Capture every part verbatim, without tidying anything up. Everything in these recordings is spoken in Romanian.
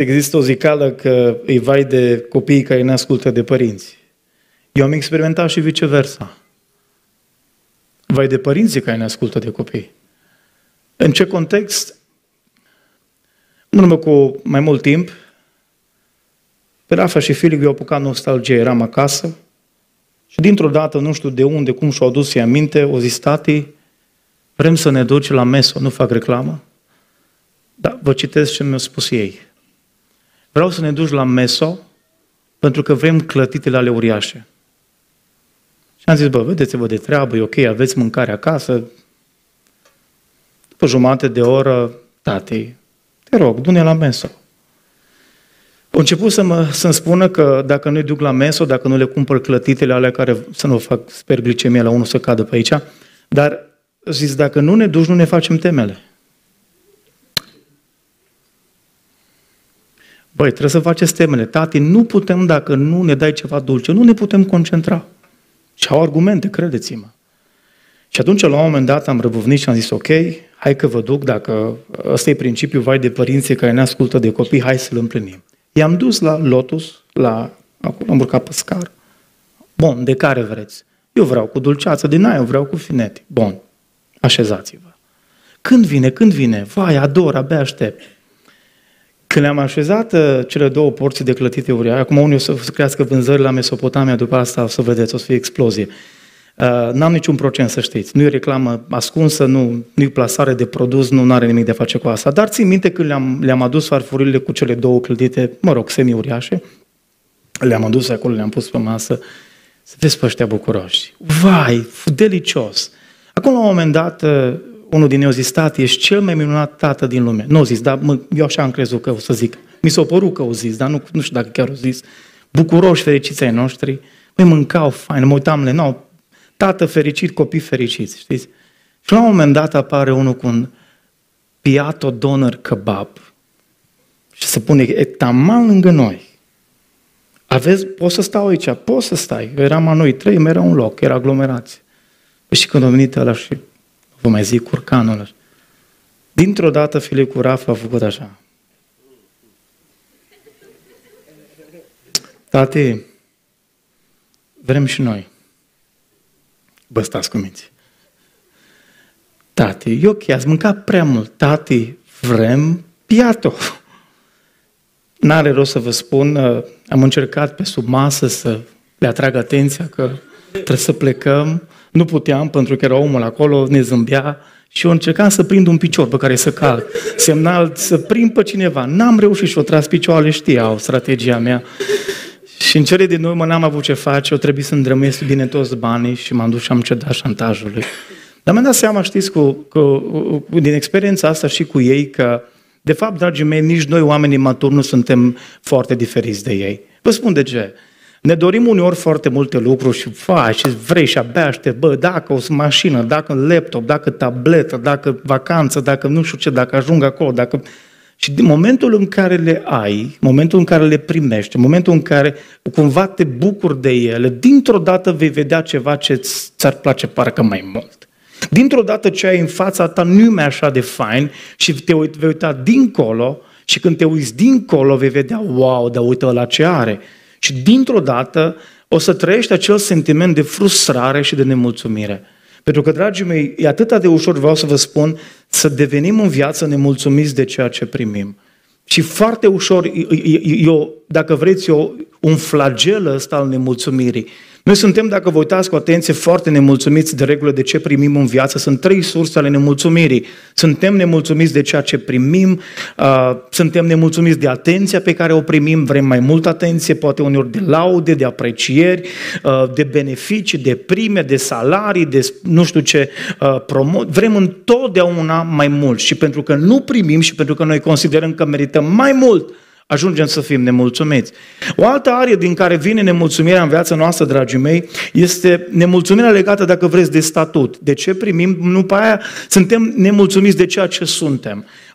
Există o zicală că îi vai de copiii care ne ascultă de părinți. Eu am experimentat și viceversa. Vai de părinții care ne ascultă de copii. În ce context? În urmă cu mai mult timp, pe Rafa și Filip i-au apucat nostalgie, eram acasă și dintr-o dată, nu știu de unde, cum și-au adus ei aminte, o zis, tati, vrem să ne duci la Meso, nu fac reclamă, dar vă citesc ce mi-au spus ei. Vreau să ne duci la Meso pentru că vrem clătitele ale uriașe. Și am zis, bă, vedeți-vă de treabă, e ok, aveți mâncare acasă. După jumătate de oră, tati, te rog, du-ne la Meso. Au început să mă, să-mi spună că dacă nu-i duc la Meso, dacă nu le cumpăr clătitele alea care, să nu fac, sper glicemia la unul să cadă pe aici, dar zis, dacă nu ne duci, nu ne facem temele. Băi, trebuie să faceți temele. Tati, nu putem dacă nu ne dai ceva dulce, nu ne putem concentra. Și au argumente, credeți-mă. Și atunci, la un moment dat, am răbuvnit și am zis, ok, hai că vă duc, dacă ăsta e principiul, vai de părinții care ne ascultă de copii, hai să-l împlinim. I-am dus la Lotus, la, acolo am urcat pe scară. Bun, de care vreți? Eu vreau cu dulceață din aia, eu vreau cu fineti. Bun, așezați-vă. Când vine, când vine? Vai, ador, abia aștept. Când le-am așezat uh, cele două porții de clătite uriașe, acum unii o să crească vânzări la Mesopotamia, după asta o să vedeți, o să fie explozie. Uh, n-am niciun procent, să știți. Nu e reclamă ascunsă, nu e plasare de produs, nu are nimic de a face cu asta. Dar țin minte când le-am, le-am adus farfurile cu cele două clătite, mă rog, semi-uriașe, le-am adus acolo, le-am pus pe masă, să vezi pe ăștia bucuroși. Vai, delicios! Acum, la un moment dat, uh, unul din ei a zis, tati, ești cel mai minunat tată din lume. Nu a zis, dar mă, eu așa am crezut că o să zic. Mi s-a părut că o zis, dar nu, nu știu dacă chiar o zis. Bucuroși, fericiți ai noștri. Păi mâncau fain, mă uitam, le, no, tată fericit, copii fericiți, știți? Și la un moment dat apare unul cu un piato doner kebab și se pune taman lângă noi. Aveți, poți să stau aici, poți să stai. Eram a noi trei, era un loc, era aglomerație. Păi și când a venit ăla și vă mai zic curcanul ăla. Dintr-o dată Filip cu Rafa a făcut așa. Tati, vrem și noi. Bă, stați cu minți. Tati, e ok, ați mâncat prea mult. Tati, vrem piato. N-are rost să vă spun, am încercat pe sub masă să le atrag atenția că trebuie să plecăm. Nu puteam, pentru că era omul acolo, ne zâmbea și eu încercam să prind un picior pe care să calc. Semnal să prind pe cineva. N-am reușit și o tras picioarele, știau strategia mea. Și în cele din urmă n-am avut ce face, eu trebuie să îndrămesc bine toți banii și m-am dus și am cedat șantajului. Dar mi-am dat seama, știți, cu, cu, cu, din experiența asta și cu ei, că, de fapt, dragii mei, nici noi, oamenii maturi, nu suntem foarte diferiți de ei. Vă spun de ce. Ne dorim uneori foarte multe lucruri și faci și vrei și abia aștept, bă, dacă o mașină, dacă laptop, dacă tabletă, dacă vacanță, dacă nu știu ce, dacă ajung acolo, dacă... Și din momentul în care le ai, momentul în care le primești, momentul în care cumva te bucuri de ele, dintr-o dată vei vedea ceva ce ți-ar place parcă mai mult. Dintr-o dată ce ai în fața ta nu e mai așa de fain și te vei uita dincolo și când te uiți dincolo vei vedea, wow, dar uite la ce are. Și dintr-o dată o să trăiești acel sentiment de frustrare și de nemulțumire. Pentru că, dragii mei, e atât de ușor, vreau să vă spun, să devenim în viață nemulțumiți de ceea ce primim. Și foarte ușor, eu, dacă vreți, eu, un flagel ăsta al nemulțumirii. Noi suntem, dacă vă uitați cu atenție, foarte nemulțumiți de regulă de ce primim în viață. Sunt trei surse ale nemulțumirii. Suntem nemulțumiți de ceea ce primim, uh, suntem nemulțumiți de atenția pe care o primim, vrem mai multă atenție, poate uneori de laude, de aprecieri, uh, de beneficii, de prime, de salarii, de nu știu ce uh, promo. Vrem întotdeauna mai mult și pentru că nu primim și pentru că noi considerăm că merităm mai mult, ajungem să fim nemulțumiți. O altă arie din care vine nemulțumirea în viața noastră, dragii mei, este nemulțumirea legată, dacă vreți, de statut. De ce primim? Nu pe aia suntem nemulțumiți de ceea ce suntem.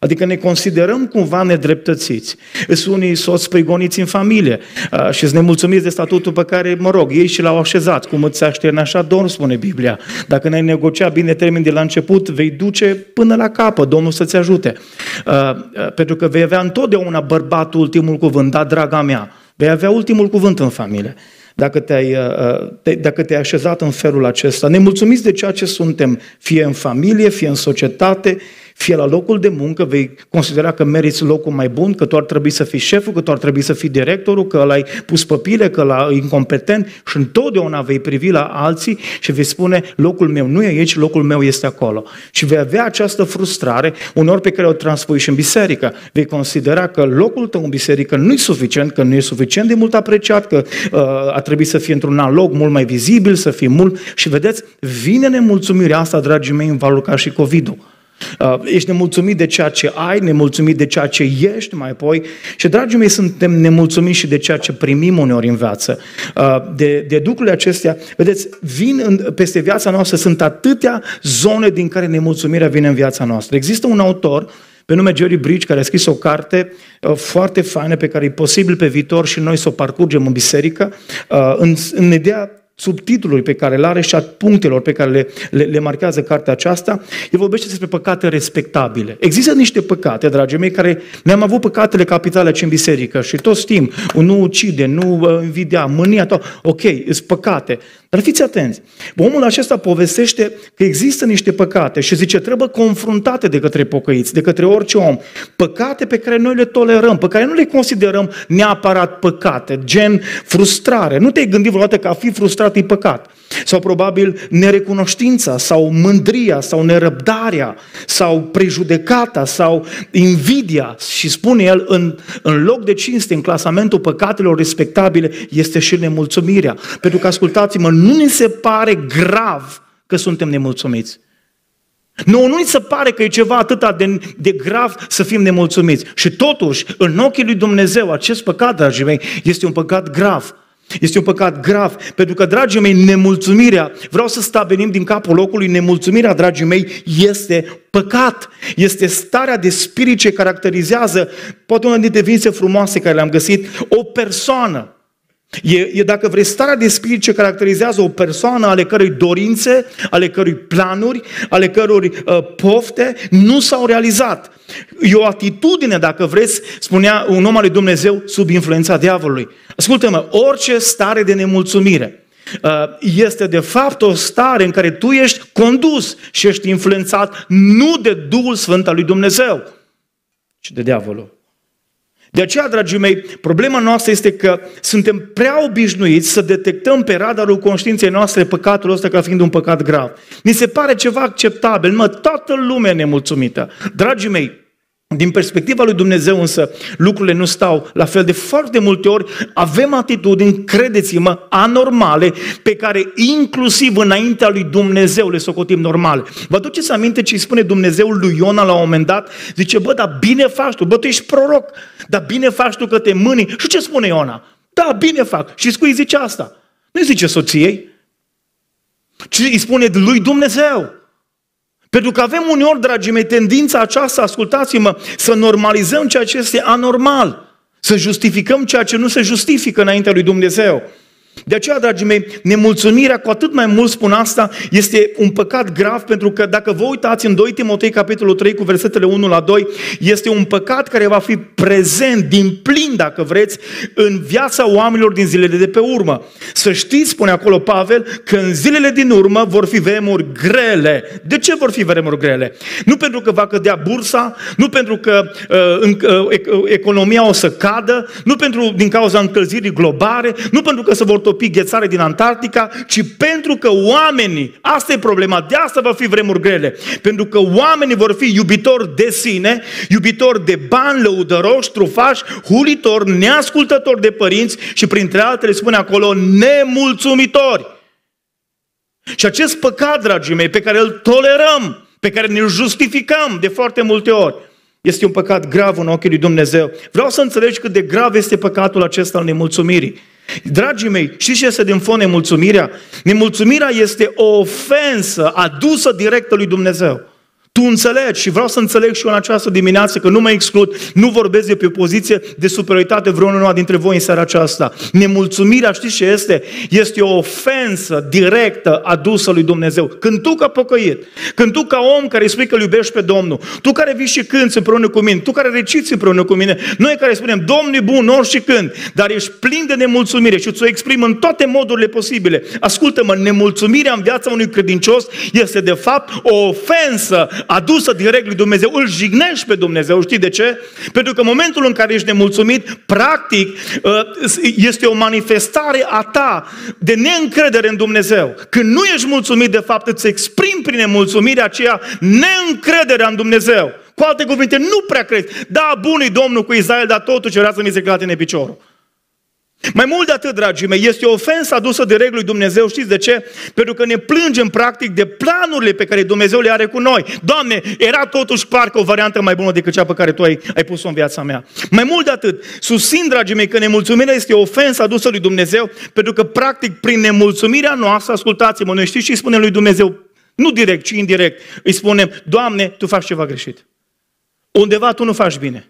Adică ne considerăm cumva nedreptățiți. Sunt unii soți prigoniți în familie uh, și sunt nemulțumiți de statutul pe care, mă rog, ei și l-au așezat. Cum îți așterne așa, Domnul, spune Biblia. Dacă n-ai negociat bine termenii de la început, vei duce până la capăt, Domnul să-ți ajute. Uh, uh, pentru că vei avea întotdeauna bărbatul ultimul cuvânt, da, draga mea, vei avea ultimul cuvânt în familie. Dacă te-ai, dacă te-ai așezat în felul acesta, nemulțumiți de ceea ce suntem, fie în familie, fie în societate, fie la locul de muncă, vei considera că meriți locul mai bun, că tu ar trebui să fii șeful, că tu ar trebui să fii directorul, că l-ai pus pe pile, că l-ai incompetent și întotdeauna vei privi la alții și vei spune, locul meu nu e aici, locul meu este acolo. Și vei avea această frustrare, uneori pe care o transpui și în biserică. Vei considera că locul tău în biserică nu e suficient, că nu e suficient de mult apreciat, că uh, ar trebui să fie într-un alt loc mult mai vizibil, să fie mult. Și vedeți, vine nemulțumirea asta, dragii mei, în valul ca și COVID-ul. Uh, ești nemulțumit de ceea ce ai, nemulțumit de ceea ce ești mai apoi și, dragii mei, suntem nemulțumiți și de ceea ce primim uneori în viață. Uh, de, de lucrurile acestea, vedeți, vin în, peste viața noastră, sunt atâtea zone din care nemulțumirea vine în viața noastră. Există un autor pe nume Jerry Bridge, care a scris o carte uh, foarte faină pe care e posibil pe viitor și noi să o parcurgem în biserică, uh, în, în ideea subtitlului pe care îl are și a punctelor pe care le, le, le marchează cartea aceasta, el vorbește despre păcate respectabile. Există niște păcate, dragii mei, care ne-am avut păcatele capitale aici în biserică și toți știm, nu ucide, nu invidia, mânia, tot. Ok, sunt păcate. Dar fiți atenți, omul acesta povestește că există niște păcate și zice, trebuie confruntate de către pocăiți, de către orice om. Păcate pe care noi le tolerăm, pe care nu le considerăm neapărat păcate, gen frustrare. Nu te-ai gândit vreodată că a fi frustrat e păcat. Sau probabil nerecunoștința, sau mândria, sau nerăbdarea, sau prejudecata, sau invidia. Și spune el, în, în loc de cinste, în clasamentul păcatelor respectabile, este și nemulțumirea. Pentru că, ascultați-mă, nu ni se pare grav că suntem nemulțumiți. Nu, nu ni se pare că e ceva atât de, de grav să fim nemulțumiți. Și totuși, în ochii lui Dumnezeu, acest păcat, dragii mei, este un păcat grav. Este un păcat grav, pentru că, dragii mei, nemulțumirea, vreau să stabilim din capul locului, nemulțumirea, dragii mei, este păcat. Este starea de spirit ce caracterizează, poate una dintre devințe frumoase care le-am găsit, o persoană. E, e, dacă vrei, starea de spirit ce caracterizează o persoană ale cărui dorințe, ale cărui planuri, ale cărui uh, pofte nu s-au realizat. E o atitudine, dacă vreți, spunea un om al lui Dumnezeu, sub influența diavolului. Ascultă-mă, orice stare de nemulțumire uh, este de fapt o stare în care tu ești condus și ești influențat nu de Duhul Sfânt al lui Dumnezeu, ci de diavolul. De aceea, dragii mei, problema noastră este că suntem prea obișnuiți să detectăm pe radarul conștiinței noastre păcatul ăsta ca fiind un păcat grav. Ni se pare ceva acceptabil, mă, toată lumea e nemulțumită. Dragii mei, din perspectiva lui Dumnezeu însă, lucrurile nu stau la fel. De foarte multe ori avem atitudini, credeți-mă, anormale, pe care inclusiv înaintea lui Dumnezeu le socotim normale. Vă aduceți aminte ce îi spune Dumnezeu lui Iona la un moment dat? Zice, bă, dar bine faci tu, bă, tu ești proroc, dar bine faci tu că te mâni. Și ce spune Iona? Da, bine fac. Și cui zice asta? Nu zice soției, ci îi spune lui Dumnezeu. Pentru că avem uneori, dragii mei, tendința aceasta, ascultați-mă, să normalizăm ceea ce este anormal, să justificăm ceea ce nu se justifică înaintea lui Dumnezeu. De aceea, dragii mei, nemulțumirea, cu atât mai mult spun asta, este un păcat grav, pentru că dacă vă uitați în doi Timotei, capitolul trei, cu versetele unu la doi, este un păcat care va fi prezent din plin, dacă vreți, în viața oamenilor din zilele de pe urmă. Să știți, spune acolo Pavel, că în zilele din urmă vor fi vremuri grele. De ce vor fi vremuri grele? Nu pentru că va cădea bursa, nu pentru că uh, uh, economia o să cadă, nu pentru din cauza încălzirii globale, nu pentru că se vor topi ghețare din Antarctica, ci pentru că oamenii, asta e problema, de asta vor fi vremuri grele, pentru că oamenii vor fi iubitori de sine, iubitori de bani, lăudăroși, trufași, hulitori, neascultători de părinți și printre altele spune acolo nemulțumitori. Și acest păcat, dragii mei, pe care îl tolerăm, pe care ne-l justificăm de foarte multe ori, este un păcat grav în ochii lui Dumnezeu. Vreau să înțelegi cât de grav este păcatul acesta al nemulțumirii. Dragii mei, știți ce este din fond nemulțumirea? Nemulțumirea este o ofensă adusă direct lui Dumnezeu. Tu înțelegi și vreau să înțeleg și eu în această dimineață că nu mă exclud, nu vorbesc de pe o poziție de superioritate vreunul dintre voi în seara aceasta. Nemulțumirea, știți ce este? Este o ofensă directă adusă lui Dumnezeu. Când tu ca pocăit, când tu ca om care îi spui că îl iubești pe Domnul, tu care vii și cânți împreună cu mine, tu care reciți împreună cu mine, noi care spunem Domnul e bun orice când, dar ești plin de nemulțumire și ți-o exprimă în toate modurile posibile. Ascultă-mă, nemulțumirea în viața unui credincios este de fapt o ofensă adusă direct lui Dumnezeu. Îl jignești pe Dumnezeu. Știi de ce? Pentru că în momentul în care ești nemulțumit, practic este o manifestare a ta de neîncredere în Dumnezeu. Când nu ești mulțumit, de fapt îți exprimi prin nemulțumirea aceea neîncrederea în Dumnezeu. Cu alte cuvinte, nu prea crezi. Da, bun-i Domnul cu Israel, dar totuși vrea să mi se clatine piciorul. Mai mult de atât, dragii mei, este o ofensă adusă direct lui Dumnezeu. Știți de ce? Pentru că ne plângem practic de planurile pe care Dumnezeu le are cu noi. Doamne, era totuși parcă o variantă mai bună decât cea pe care Tu ai, ai pus-o în viața mea. Mai mult de atât, susțin, dragii mei, că nemulțumirea este o ofensă adusă lui Dumnezeu, pentru că practic prin nemulțumirea noastră, ascultați-mă, noi știți ce îi spunem lui Dumnezeu? Nu direct, ci indirect. Îi spunem, Doamne, Tu faci ceva greșit. Undeva Tu nu faci bine.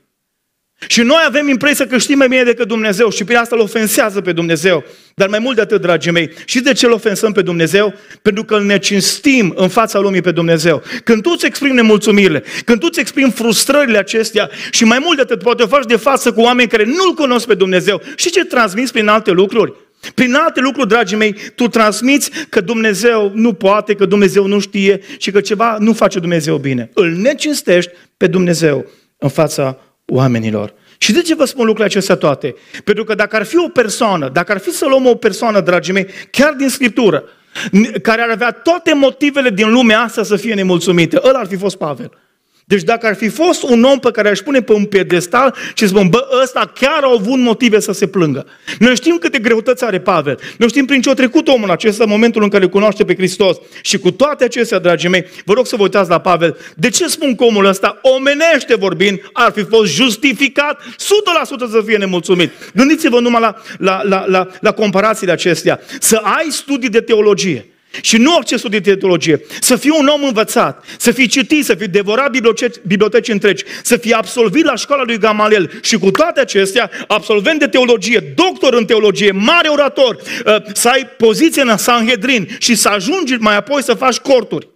Și noi avem impresia că știm mai bine decât Dumnezeu și prin asta îl ofensează pe Dumnezeu. Dar mai mult de atât, dragii mei, știți de ce îl ofensăm pe Dumnezeu? Pentru că îl necinstim în fața lumii pe Dumnezeu. Când tu îți exprimi nemulțumirile, când tu îți exprimi frustrările acestea și mai mult de atât, poate o faci de față cu oameni care nu-L cunosc pe Dumnezeu. Și ce transmiți prin alte lucruri? Prin alte lucruri, dragii mei, tu transmiți că Dumnezeu nu poate, că Dumnezeu nu știe și că ceva nu face Dumnezeu bine. Îl necinstești pe Dumnezeu în fața oamenilor. Și de ce vă spun lucrurile acestea toate? Pentru că dacă ar fi o persoană, dacă ar fi să luăm o persoană, dragii mei, chiar din Scriptură, care ar avea toate motivele din lumea asta să fie nemulțumite, ăla ar fi fost Pavel. Deci dacă ar fi fost un om pe care aș pune pe un piedestal și spun, bă, ăsta chiar au avut motive să se plângă. Noi știm câte greutăți are Pavel. Noi știm prin ce a trecut omul acesta în momentul în care îl cunoaște pe Hristos. Și cu toate acestea, dragii mei, vă rog să vă uitați la Pavel. De ce spun că omul ăsta, omenește vorbind, ar fi fost justificat o sută la sută să fie nemulțumit? Gândiți-vă numai la, la, la, la, la comparațiile acestea. Să ai studii de teologie. Și nu orice studii de teologie. Să fii un om învățat, să fii citit, să fii devorat biblioteci, biblioteci întregi, să fii absolvit la școala lui Gamaliel și cu toate acestea, absolvent de teologie, doctor în teologie, mare orator, să ai poziție în Sanhedrin și să ajungi mai apoi să faci corturi.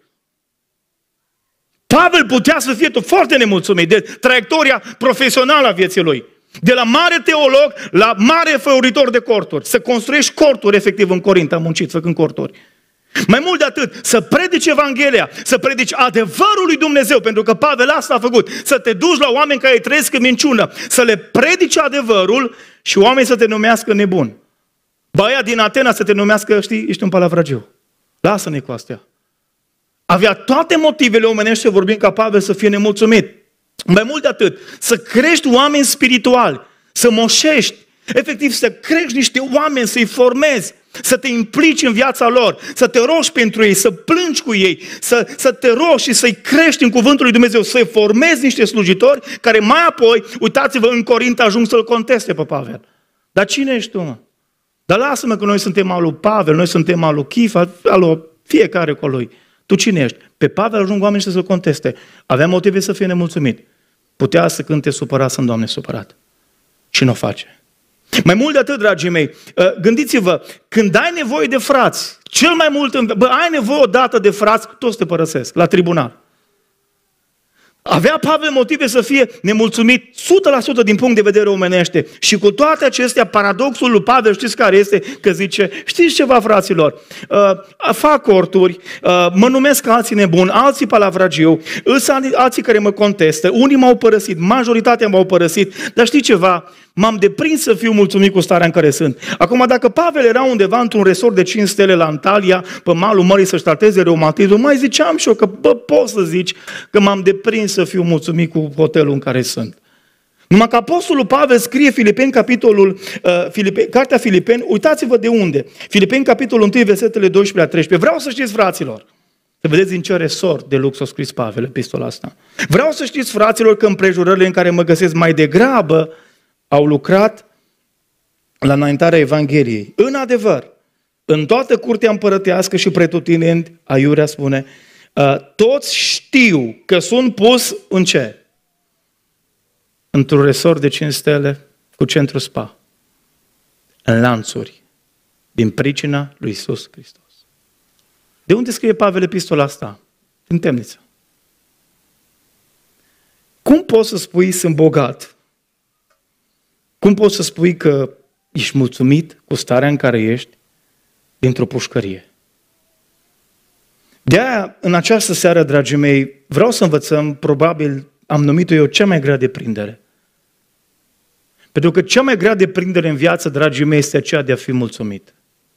Pavel putea să fie foarte nemulțumit de traiectoria profesională a vieții lui. De la mare teolog la mare făuritor de corturi. Să construiești corturi efectiv în Corint, am muncit făcând corturi. Mai mult de atât, să predici Evanghelia, să predici adevărul lui Dumnezeu, pentru că Pavel asta a făcut, să te duci la oameni care trăiesc în minciună, să le predici adevărul și oamenii să te numească nebun. Baia din Atena să te numească, știi, ești un palavragiu. Lasă-ne cu astea. Avea toate motivele omenește vorbind ca Pavel să fie nemulțumit. Mai mult de atât, să crești oameni spirituali, să moșești, efectiv să crești niște oameni, să-i formezi, să te implici în viața lor, să te rogi pentru ei, să plângi cu ei, să, să te rogi și să-i crești în cuvântul lui Dumnezeu, să-i formezi niște slujitori care mai apoi, uitați-vă, în Corint ajung să-l conteste pe Pavel. Dar cine ești tu, mă? Dar lasă-mă că noi suntem al lui Pavel, noi suntem al lui Chif, al lui fiecare cu lui. Tu cine ești? Pe Pavel ajung oameni să-l conteste. Avea motive să fie nemulțumit. Putea să cânte supărat, sunt Doamne supărat. Și nu o face. Mai mult de atât, dragii mei, gândiți-vă, când ai nevoie de frați, cel mai mult, bă, ai nevoie odată de frați, toți te părăsesc, la tribunal. Avea Pavel motive să fie nemulțumit o sută la sută din punct de vedere omenește. Și cu toate acestea, paradoxul lui Pavel, știți care este? Că zice, știți ceva, fraților, uh, fac corturi, uh, mă numesc alții nebuni, alții palavragiu, sunt alții care mă contestă, unii m-au părăsit, majoritatea m-au părăsit, dar știi ceva? M-am deprins să fiu mulțumit cu starea în care sunt. Acum, dacă Pavel era undeva într-un resort de cinci stele la Antalya, pe malul mării să-și trateze reumatismul, mai ziceam și eu că, bă, poți să zici că m-am deprins să fiu mulțumit cu hotelul în care sunt. Numai că apostolul Pavel scrie Filipeni, capitolul, uh, Filipe, cartea Filipeni, uitați-vă de unde. Filipeni, capitolul unu, versetele doisprezece la treisprezece. Vreau să știți, fraților, să vedeți din ce resort de lux a scris Pavel epistola asta. Vreau să știți, fraților, că împrejurările în care mă găsesc mai degrabă au lucrat la înaintarea Evangheliei. În adevăr, în toată curtea împărătească și pretutindeni, aiurea spune, Toți știu că sunt pus în ce? Într-un resort de cinci stele cu centru spa. În lanțuri. Din pricina lui Iisus Hristos. De unde scrie Pavel epistola asta? Din temniță. Cum poți să spui sunt bogat? Cum poți să spui că ești mulțumit cu starea în care ești dintr-o pușcărie? De-aia, în această seară, dragii mei, vreau să învățăm, probabil am numit-o eu cea mai grea deprindere. Pentru că cea mai grea deprindere în viață, dragii mei, este aceea de a fi mulțumit.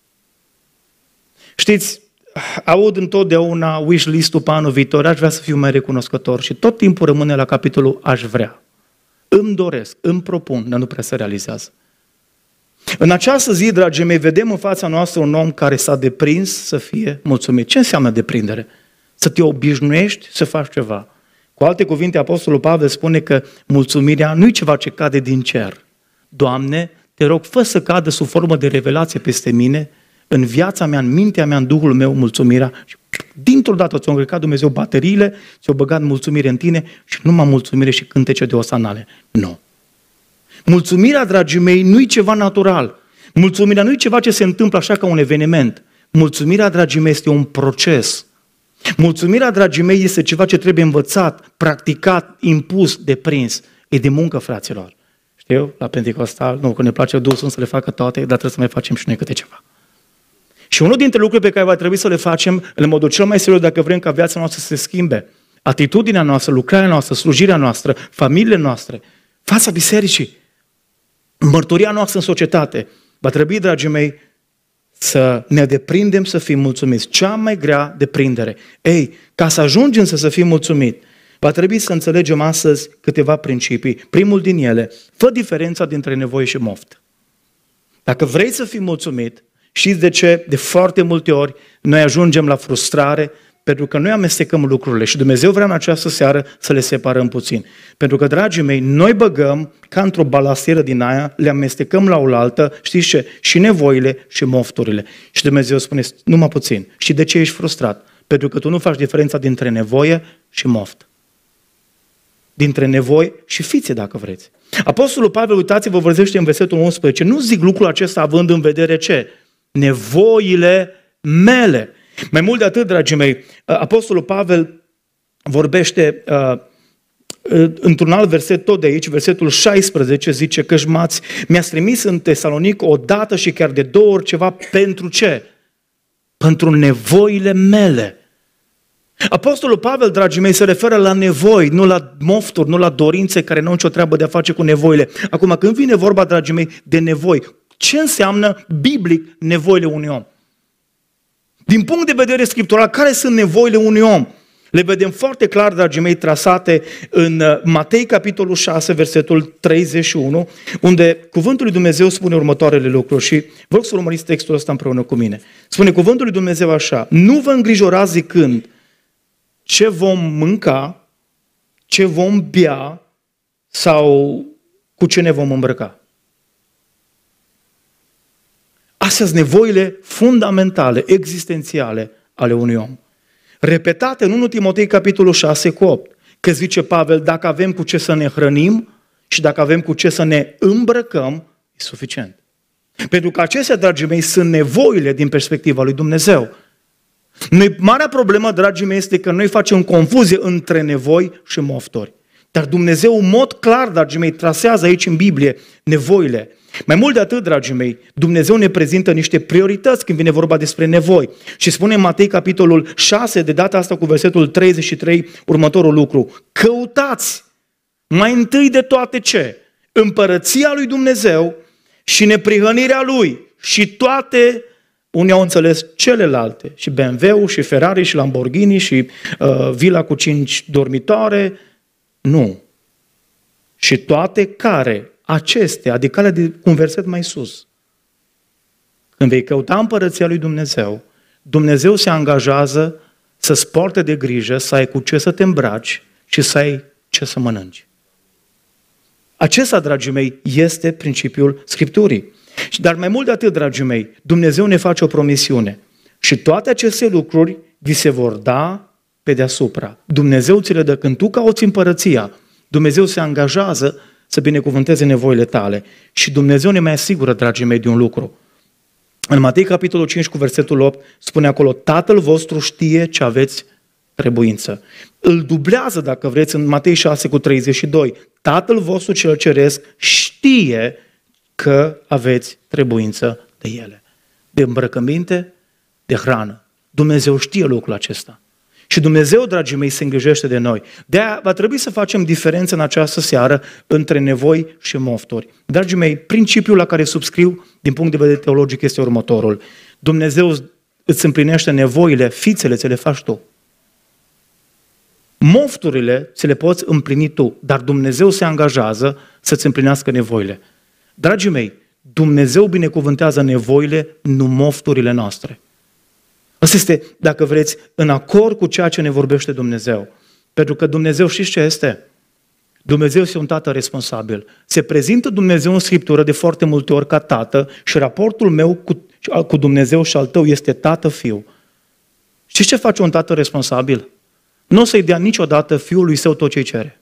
Știți, aud întotdeauna wish list-ul pe anul viitor, aș vrea să fiu mai recunoscător și tot timpul rămâne la capitolul aș vrea. Îmi doresc, îmi propun, dar nu prea se realizează. În această zi, dragii mei, vedem în fața noastră un om care s-a deprins să fie mulțumit. Ce înseamnă deprindere? Să te obișnuiești să faci ceva. Cu alte cuvinte, Apostolul Pavel spune că mulțumirea nu e ceva ce cade din cer. Doamne, te rog, fă să cadă sub formă de revelație peste mine, în viața mea, în mintea mea, în Duhul meu, mulțumirea. Și dintr-o dată ți-a încărcat Dumnezeu bateriile, ți-a băgat mulțumire în tine și numai mulțumire și cântece de osanale. Nu. Mulțumirea, dragii mei, nu e ceva natural. Mulțumirea nu e ceva ce se întâmplă așa ca un eveniment. Mulțumirea, dragii mei, este un proces. Mulțumirea, dragii mei, este ceva ce trebuie învățat, practicat, impus, deprins. E de muncă, fraților. Știu, la Pentecostal, nu, că ne place Duhul Sfânt să le facă toate, dar trebuie să mai facem și noi câte ceva. Și unul dintre lucrurile pe care va trebui să le facem, în modul cel mai serios, dacă vrem ca viața noastră să se schimbe, atitudinea noastră, lucrarea noastră, slujirea noastră, familiile noastre, fața bisericii, mărturia noastră în societate, va trebui, dragii mei, să ne deprindem să fim mulțumiți. Cea mai grea deprindere. Ei, ca să ajungem să, să fim mulțumit, va trebui să înțelegem astăzi câteva principii. Primul din ele, fă diferența dintre nevoie și moft. Dacă vrei să fii mulțumit, știți de ce? De foarte multe ori noi ajungem la frustrare pentru că noi amestecăm lucrurile și Dumnezeu vrea în această seară să le separăm puțin. Pentru că, dragii mei, noi băgăm ca într-o balastieră din aia, le amestecăm la oaltă, știți ce? Și nevoile și mofturile. Și Dumnezeu spune, numai puțin. Și de ce ești frustrat? Pentru că tu nu faci diferența dintre nevoie și moft. Dintre nevoi și fițe, dacă vreți. Apostolul Pavel, uitați-vă, vorbește în versetul unsprezece. Nu zic lucrul acesta având în vedere ce? Nevoile mele. Mai mult de atât, dragii mei, Apostolul Pavel vorbește uh, într-un alt verset tot de aici, versetul șaisprezece, zice că m-ați, mi-ați trimis în Tesalonic o dată și chiar de două ori ceva pentru ce? Pentru nevoile mele. Apostolul Pavel, dragii mei, se referă la nevoi, nu la mofturi, nu la dorințe care nu au nicio treabă de a face cu nevoile. Acum, când vine vorba, dragii mei, de nevoi, ce înseamnă biblic nevoile unui om? Din punct de vedere scriptural, care sunt nevoile unui om? Le vedem foarte clar, dragii mei, trasate în Matei, capitolul șase, versetul treizeci și unu, unde cuvântul lui Dumnezeu spune următoarele lucruri și vă rog să urmăriți textul ăsta împreună cu mine. Spune cuvântul lui Dumnezeu așa, nu vă îngrijorați zicând ce vom mânca, ce vom bea sau cu ce ne vom îmbrăca. Astea sunt nevoile fundamentale, existențiale ale unui om. Repetate în întâi Timotei, capitolul șase, cu opt, că zice Pavel, dacă avem cu ce să ne hrănim și dacă avem cu ce să ne îmbrăcăm, e suficient. Pentru că acestea, dragii mei, sunt nevoile din perspectiva lui Dumnezeu. Noi, marea problemă, dragii mei, este că noi facem confuzie între nevoi și mofturi. Dar Dumnezeu, în mod clar, dragii mei, trasează aici în Biblie nevoile. Mai mult de atât, dragii mei, Dumnezeu ne prezintă niște priorități când vine vorba despre nevoi. Și spune în Matei, capitolul șase, de data asta cu versetul treizeci și trei, următorul lucru. Căutați mai întâi de toate ce? Împărăția lui Dumnezeu și neprihănirea Lui și toate, unii au înțeles celelalte, și B M W-ul, și Ferrari, și Lamborghini, și uh, vila cu cinci dormitoare. Nu. Și toate care, acestea, adică alea de un verset mai sus. Când vei căuta împărăția lui Dumnezeu, Dumnezeu se angajează să-ți poarte de grijă, să ai cu ce să te îmbraci și să ai ce să mănânci. Acesta, dragii mei, este principiul Scripturii. Dar mai mult de atât, dragii mei, Dumnezeu ne face o promisiune. Și toate aceste lucruri vi se vor da pe deasupra. Dumnezeu ți le dă când tu cauți împărăția. Dumnezeu se angajează să binecuvânteze nevoile tale. Și Dumnezeu ne mai asigură, dragii mei, de un lucru. În Matei, capitolul cinci, cu versetul opt, spune acolo, Tatăl vostru știe ce aveți trebuință. Îl dublează, dacă vreți, în Matei șase, cu treizeci și doi. Tatăl vostru cel ceresc știe că aveți trebuință de ele. De îmbrăcăminte, de hrană. Dumnezeu știe lucrul acesta. Și Dumnezeu, dragii mei, se îngrijește de noi. De-aia va trebui să facem diferență în această seară între nevoi și mofturi. Dragii mei, principiul la care subscriu din punct de vedere teologic este următorul. Dumnezeu îți împlinește nevoile, fițele ți le faci tu. Mofturile ți le poți împlini tu, dar Dumnezeu se angajează să-ți împlinească nevoile. Dragii mei, Dumnezeu binecuvântează nevoile, nu mofturile noastre. Asta este, dacă vreți, în acord cu ceea ce ne vorbește Dumnezeu. Pentru că Dumnezeu știți ce este? Dumnezeu este un tată responsabil. Se prezintă Dumnezeu în Scriptură de foarte multe ori ca tată și raportul meu cu, cu Dumnezeu și al tău este tată-fiu. Știți ce face un tată responsabil? Nu o să-i dea niciodată fiului său tot ce îi cere.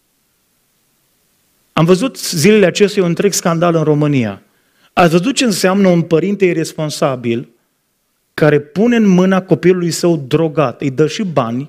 Am văzut zilele acestea un întreg scandal în România. Ați văzut ce înseamnă un părinte irresponsabil care pune în mâna copilului său drogat, îi dă și bani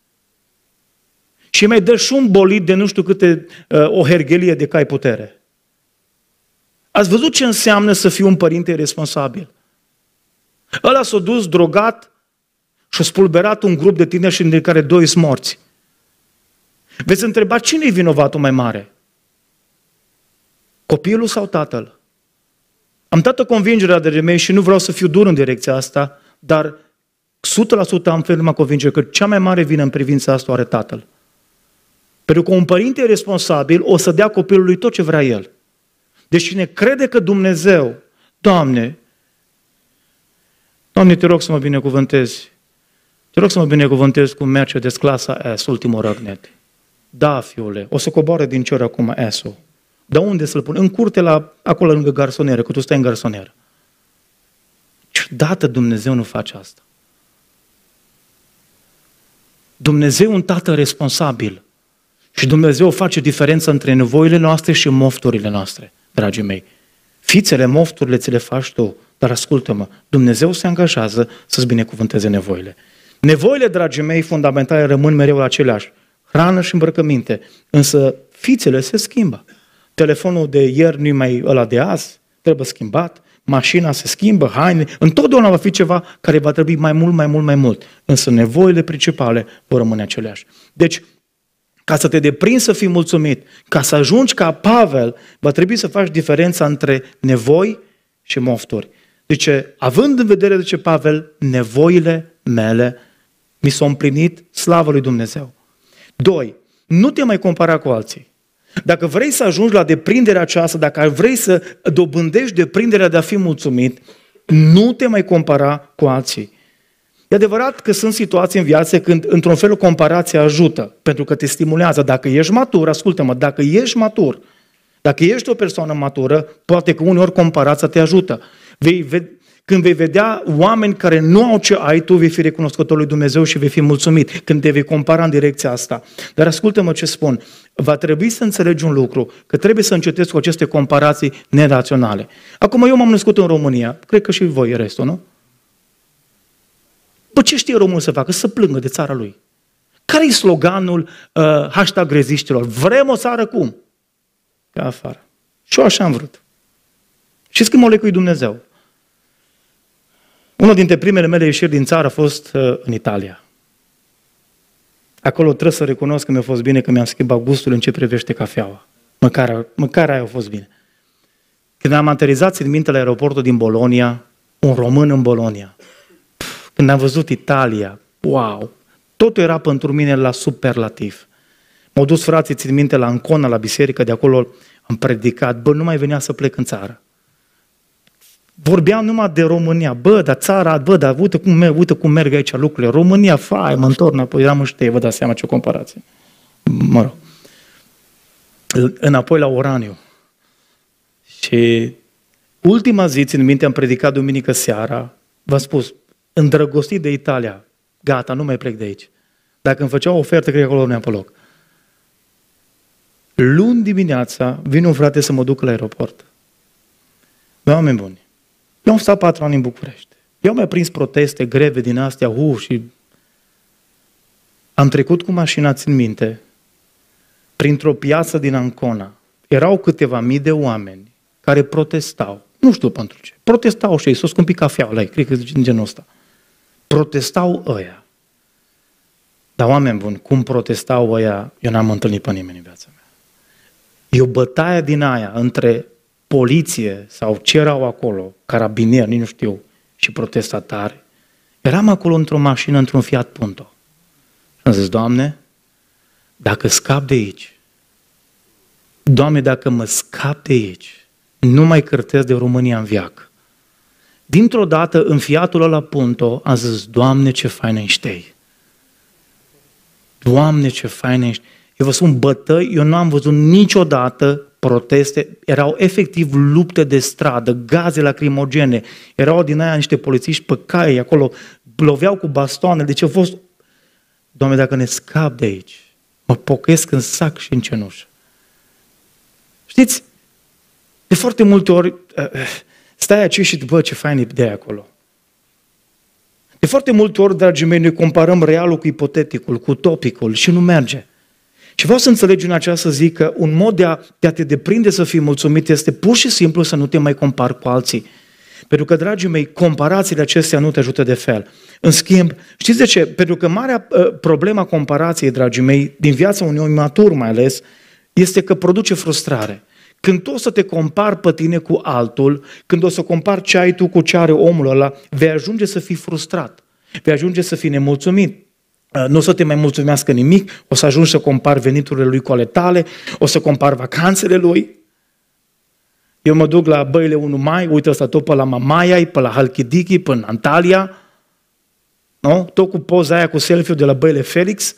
și mai dă și un bolid de nu știu câte, o herghelie de cai putere. Ați văzut ce înseamnă să fii un părinte irresponsabil? Ăla s-a dus drogat și a spulberat un grup de tineri și dintre care doi sunt morți. Veți întreba cine e vinovatul mai mare? Copilul sau tatăl? Am toată convingerea de mei și nu vreau să fiu dur în direcția asta, dar o sută la sută am ferma convingere că cea mai mare vină în privința asta o are tatăl. Pentru că un părinte responsabil o să dea copilului tot ce vrea el. Deci cine crede că Dumnezeu, Doamne, Doamne, te rog să mă binecuvântezi, te rog să mă binecuvântezi cu Mercedes clasa S, ultimul răgnet. Da, fiule, o să coboare din cer acum S-ul. Dar unde să-l pun? În curte, la, acolo lângă garsonieră, că tu stai în garsonieră. Ciudată Dumnezeu nu face asta. Dumnezeu e un tată responsabil. Și Dumnezeu face diferența între nevoile noastre și mofturile noastre, dragii mei. Fițele, mofturile ți le faci tu, dar ascultă-mă, Dumnezeu se angajează să-ți binecuvânteze nevoile. Nevoile, dragii mei, fundamentale rămân mereu aceleași. Hrană și îmbrăcăminte. Însă fițele se schimbă. Telefonul de ieri nu-i mai ăla de azi, trebuie schimbat, mașina se schimbă, haine, întotdeauna va fi ceva care va trebui mai mult, mai mult, mai mult. Însă nevoile principale vor rămâne aceleași. Deci, ca să te deprinzi să fii mulțumit, ca să ajungi ca Pavel, va trebui să faci diferența între nevoi și mofturi. Zice, având în vedere, zice Pavel, nevoile mele mi s-au împlinit, slavă lui Dumnezeu. Doi, nu te mai compara cu alții. Dacă vrei să ajungi la deprinderea aceasta, dacă vrei să dobândești deprinderea de a fi mulțumit, nu te mai compara cu alții. E adevărat că sunt situații în viață când, într-un fel, comparația ajută, pentru că te stimulează. Dacă ești matur, ascultă-mă, dacă ești matur, dacă ești o persoană matură, poate că uneori comparația te ajută. Vei, ve- când vei vedea oameni care nu au ce ai, tu vei fi recunoscător lui Dumnezeu și vei fi mulțumit când te vei compara în direcția asta. Dar ascultă-mă ce spun, va trebui să înțelegi un lucru, că trebuie să încetezi cu aceste comparații neraționale. Acum eu m-am născut în România, cred că și voi restul, nu? Bă, ce știe românul să facă? Să plângă de țara lui. Care e sloganul uh, hashtag reziștilor? Vrem o țară cum? Ca afară. Și eu așa am vrut. Știți când mă lecui Dumnezeu? Unul dintre primele mele ieșiri din țară a fost uh, în Italia. Acolo trebuie să recunosc că mi-a fost bine că mi-am schimbat gustul în ce privește cafeaua. Măcar, măcar aia a fost bine. Când am aterizat, țin minte, la aeroportul din Bologna, un român în Bologna. Când am văzut Italia, wow! Totul era pentru mine la superlativ. M-au dus frații, țin minte, la Ancona, la biserică, de acolo am predicat. Bă, nu mai venea să plec în țară. Vorbeam numai de România. Bă, dar țara, bă, dar uite cum merg, uite cum merg aici lucrurile. România, fai, mă întorc înapoi. Eram în știe, vă dați seama ce comparație. Mă rog. Înapoi la Oraniu. Și ultima zi, țin minte, am predicat duminică seara. V-am spus, îndrăgostit de Italia. Gata, nu mai plec de aici. Dacă îmi făcea o ofertă, cred că acolo nu pe loc. Luni dimineața vine un frate să mă duc la aeroport. Oameni buni, eu am stat patru ani în București. Eu mi-am prins proteste, greve din astea, uh, și am trecut cu mașina, țin minte, printr-o piață din Ancona. Erau câteva mii de oameni care protestau. Nu știu pentru ce. Protestau și ei, s-o scumpit cafeaua la ei, cred că din genul ăsta. Protestau ăia. Dar oameni buni, cum protestau ăia, eu n-am întâlnit pe nimeni în viața mea. E o bătaie din aia între poliție sau ce erau acolo, carabinieri, nici nu știu, și protestatari. Eram acolo într-o mașină, într-un Fiat Punto. Și am zis, Doamne, dacă scap de aici, Doamne, dacă mă scap de aici, nu mai cârtesc de România în viac. Dintr-o dată, în Fiatul ăla Punto, am zis, Doamne, ce faină ești ei. Doamne, ce faină ești. Eu vă spun, bătăi, eu nu am văzut niciodată proteste, erau efectiv lupte de stradă, gaze lacrimogene, erau din aia niște polițiști pe cai acolo, loveau cu bastoane, deci a fost, Doamne, dacă ne scap de aici, mă pocăiesc în sac și în cenușă. Știți, de foarte multe ori stai aici și bă, ce fain e de acolo. De foarte multe ori, dragii mei, noi comparăm realul cu ipoteticul, cu utopicul și nu merge. Și vreau să înțelegi în această zi că un mod de a, de a te deprinde să fii mulțumit este pur și simplu să nu te mai compari cu alții. Pentru că, dragii mei, comparațiile acestea nu te ajută de fel. În schimb, știți de ce? Pentru că marea uh, problema comparației, dragii mei, din viața unui om matur mai ales, este că produce frustrare. Când tu o să te compari pe tine cu altul, când o să compari ce ai tu cu ce are omul ăla, vei ajunge să fii frustrat, vei ajunge să fii nemulțumit. Nu o să te mai mulțumească nimic, o să ajungi să compari veniturile lui cu ale tale, o să compari vacanțele lui. Eu mă duc la Băile unu Mai, uite ăsta tot pe la Mamaiai, pe la Halkidiki, pe în Antalya, nu? Tot cu poza aia cu selfie-ul de la Băile Felix.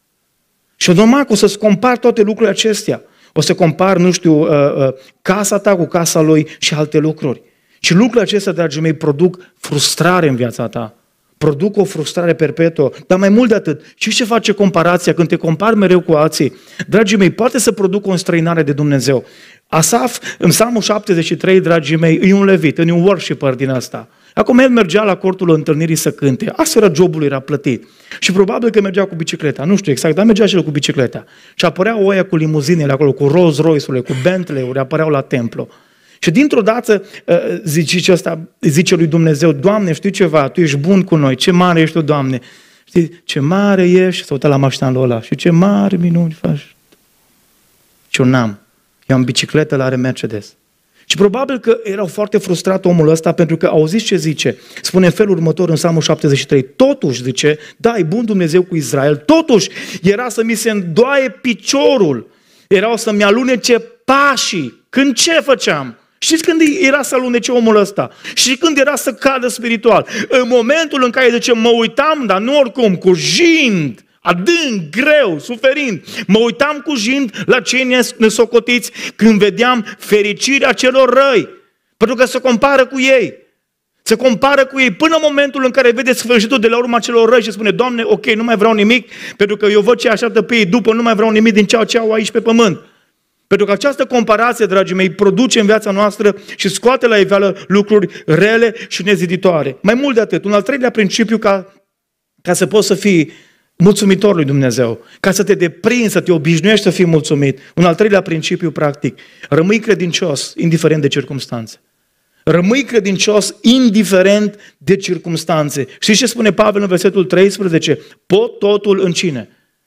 Și normal că o să-ți compari toate lucrurile acestea. O să compari, nu știu, casa ta cu casa lui și alte lucruri. Și lucrurile acestea, dragii mei, produc frustrare în viața ta. Produc o frustrare perpetuă, dar mai mult de atât. Și ce face comparația când te compari mereu cu alții? Dragii mei, poate să producă o înstrăinare de Dumnezeu. Asaf, în Psalmul șaptezeci și trei, dragii mei, e un levit, e un worshipper din ăsta. Acum el mergea la cortul întâlnirii să cânte. Asta era jobul, era plătit. Și probabil că mergea cu bicicleta, nu știu exact, dar mergea și el cu bicicleta. Și apăreau oia cu limuzinele acolo, cu Rolls Royce-urile, cu Bentley-uri, apăreau la templu. Și dintr-o dată zice, ăsta, zice lui Dumnezeu, Doamne, știi ceva, Tu ești bun cu noi, ce mare ești Tu, Doamne. Știi, ce mare ești, s-a uitat la mașina lui ăla, și ce mare minuni faci. Și eu n-am, eu am bicicletă, la are Mercedes. Și probabil că erau foarte frustrat omul ăsta pentru că auziți ce zice. Spune în felul următor în Psalmul șaptezeci și trei, totuși, zice, da, e bun Dumnezeu cu Israel, totuși era să mi se îndoaie piciorul, erau să-mi alunece pașii. Când ce făceam? Știți când era să alunece omul ăsta? Și când era să cadă spiritual? În momentul în care, zice, mă uitam, dar nu oricum, cu jind, adânc, greu, suferind, mă uitam cu jind la cei nesocotiți când vedeam fericirea celor răi. Pentru că se compară cu ei. Se compară cu ei până în momentul în care vede sfârșitul de la urma celor răi și spune, Doamne, ok, nu mai vreau nimic, pentru că eu văd ce așteaptă pe ei după, nu mai vreau nimic din ceea ce au aici pe pământ. Pentru că această comparație, dragii mei, produce în viața noastră și scoate la iveală lucruri rele și neziditoare. Mai mult de atât, un al treilea principiu ca, ca să poți să fii mulțumitor lui Dumnezeu, ca să te deprinzi, să te obișnuiești să fii mulțumit. Un al treilea principiu practic, rămâi credincios, indiferent de circumstanțe. Rămâi credincios, indiferent de circumstanțe. Știți ce spune Pavel în versetul treisprezece? Pot totul în cine?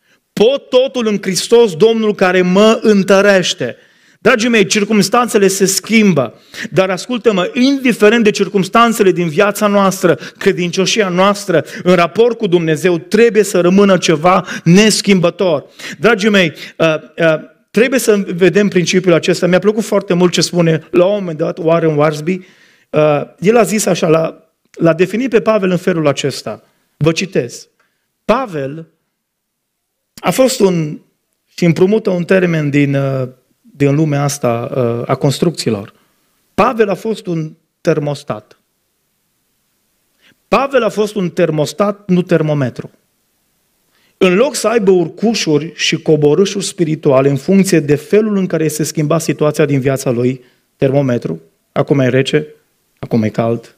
Pot totul în Hristos, Domnul care mă întărește. Dragii mei, circumstanțele se schimbă, dar ascultă-mă, indiferent de circumstanțele din viața noastră, credincioșia noastră, în raport cu Dumnezeu, trebuie să rămână ceva neschimbător. Dragii mei, uh, uh, trebuie să vedem principiul acesta. Mi-a plăcut foarte mult ce spune la un moment dat Warren Wiersbe. Uh, el a zis așa, l-a, l-a definit pe Pavel în felul acesta. Vă citez. Pavel a fost un, și împrumută un termen din, din lumea asta a construcțiilor. Pavel a fost un termostat. Pavel a fost un termostat, nu termometru. În loc să aibă urcușuri și coborâșuri spirituale în funcție de felul în care se schimba situația din viața lui, termometru, acum e rece, acum e cald.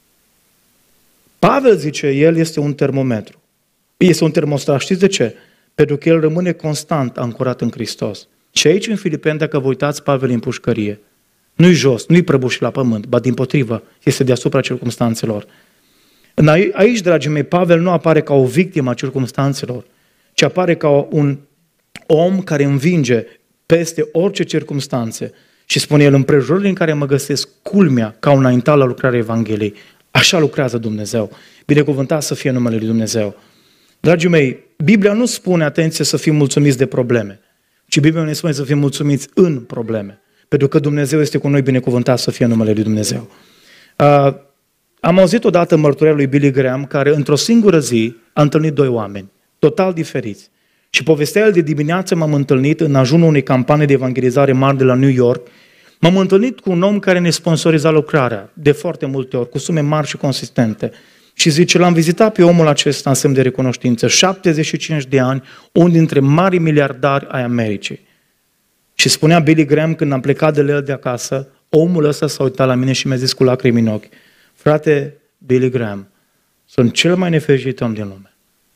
Pavel zice, el este un termometru. Este un termostat. Știți de ce? Pentru că el rămâne constant ancorat în Hristos. Și aici în Filipeni, dacă vă uitați, Pavel e în pușcărie. Nu-i jos, nu-i prăbușit la pământ, ba dimpotrivă, este deasupra circumstanțelor. Aici, dragii mei, Pavel nu apare ca o victimă a circumstanțelor, ci apare ca un om care învinge peste orice circumstanțe. Și spune el, împrejurările în care mă găsesc, culmea ca un înaintat la lucrarea Evangheliei. Așa lucrează Dumnezeu. Binecuvântat să fie numele lui Dumnezeu. Dragii mei, Biblia nu spune, atenție, să fim mulțumiți de probleme, ci Biblia ne spune să fim mulțumiți în probleme. Pentru că Dumnezeu este cu noi, binecuvântat să fie numele lui Dumnezeu. Uh, am auzit odată mărturia lui Billy Graham, care într-o singură zi a întâlnit doi oameni, total diferiți. Și povestea el, de dimineață m-am întâlnit în ajunul unei campanii de evangelizare mari de la New York. M-am întâlnit cu un om care ne sponsoriza lucrarea, de foarte multe ori, cu sume mari și consistente. Și zice, l-am vizitat pe omul acesta în semn de recunoștință, șaptezeci și cinci de ani, unul dintre marii miliardari ai Americii. Și spunea Billy Graham, când am plecat de la el de acasă, omul ăsta s-a uitat la mine și mi-a zis cu lacrimi în ochi, frate Billy Graham, sunt cel mai nefericit om din lume.